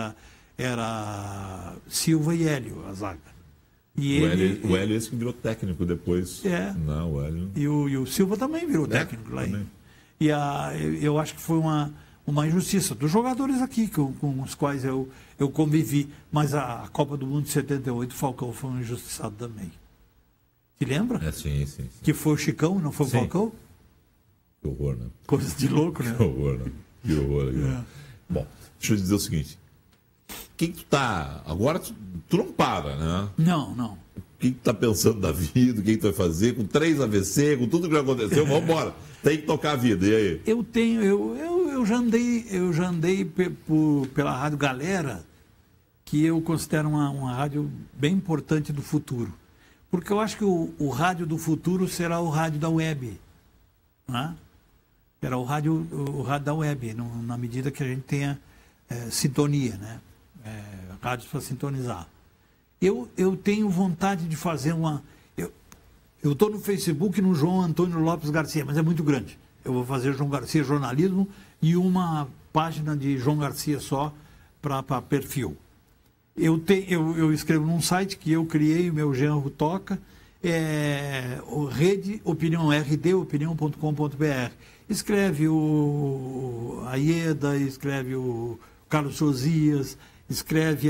Era Silva e Hélio, a zaga. E o Hélio é esse que virou técnico depois. Não, o Hélio... E o Silva também virou técnico lá. E eu acho que foi uma injustiça dos jogadores aqui com os quais eu convivi. Mas a Copa do Mundo de 78, o Falcão foi um injustiçado também. Te lembra? Sim. Que foi o Chicão, não foi o Falcão? Que horror, né? Coisa de louco, né? Que horror, né? Que horror. Bom, deixa eu dizer o seguinte. Quem tu tá... Agora tu não para, né? Não. O que tu tá pensando da vida? O que tu vai fazer? Com 3 AVC, com tudo que já aconteceu, vamos embora. Tem que tocar a vida. E aí? Eu já andei pela Rádio Galera, que eu considero uma rádio bem importante do futuro. Porque eu acho que o rádio do futuro será o rádio da web. Né? Será o rádio da web, na medida que a gente tenha sintonia, né? Rádios para sintonizar. Eu tenho vontade de fazer uma... Eu estou no Facebook no João Antônio Lopes Garcia, mas é muito grande. Eu vou fazer João Garcia Jornalismo e uma página de João Garcia só para perfil. Eu escrevo num site que eu criei, o meu genro toca, o Rede Opinião, rdopinião.com.br. Escreve a Ieda, escreve o Carlos Josias, escreve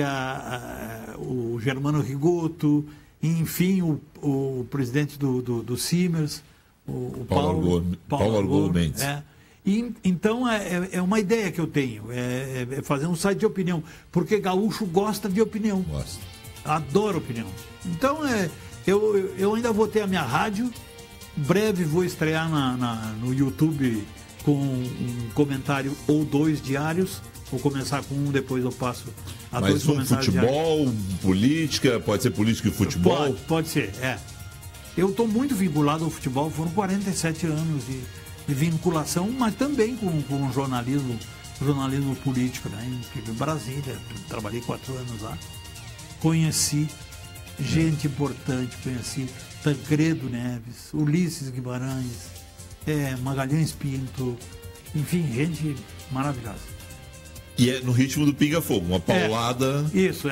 o Germano Rigoto, enfim, o presidente do Simers, o Paulo Argolo Mendes. Então, é uma ideia que eu tenho, é fazer um site de opinião, porque gaúcho gosta de opinião. Gosta. Adora opinião. Então, eu ainda vou ter a minha rádio, breve vou estrear no YouTube com um comentário ou 2 diários. Vou começar com um, depois eu passo a 2 comentários diários. Mas futebol, política, pode ser política e futebol? Pode ser, Eu estou muito vinculado ao futebol, foram 47 anos de vinculação, mas também com jornalismo político, né? Em Brasília, trabalhei 4 anos lá. Conheci gente importante, conheci Tancredo Neves, Ulisses Guimarães, Magalhães Pinto, enfim, gente maravilhosa. E é no ritmo do Pinga Fogo, uma paulada. Isso,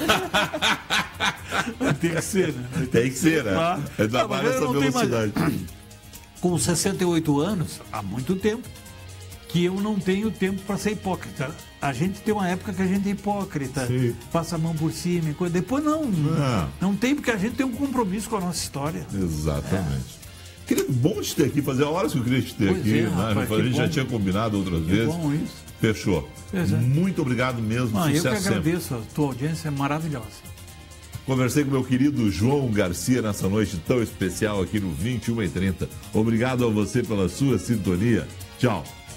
Tem que ser, né? Tem que ser, né? Trabalha essa velocidade. Com 68 anos, há muito tempo, que eu não tenho tempo para ser hipócrita. A gente tem uma época que a gente é hipócrita, Sim. Passa a mão por cima, coisa. Depois não tem, porque a gente tem um compromisso com a nossa história. Exatamente. Querido, bom te ter aqui, fazer horas que eu queria te ter aqui. Rapaz, a gente já tinha combinado outras vezes. Bom isso. Fechou. Muito obrigado mesmo. Sucesso eu que sempre. agradeço, a tua audiência é maravilhosa. Conversei com meu querido João Garcia nessa noite tão especial aqui no 21h30. Obrigado a você pela sua sintonia. Tchau.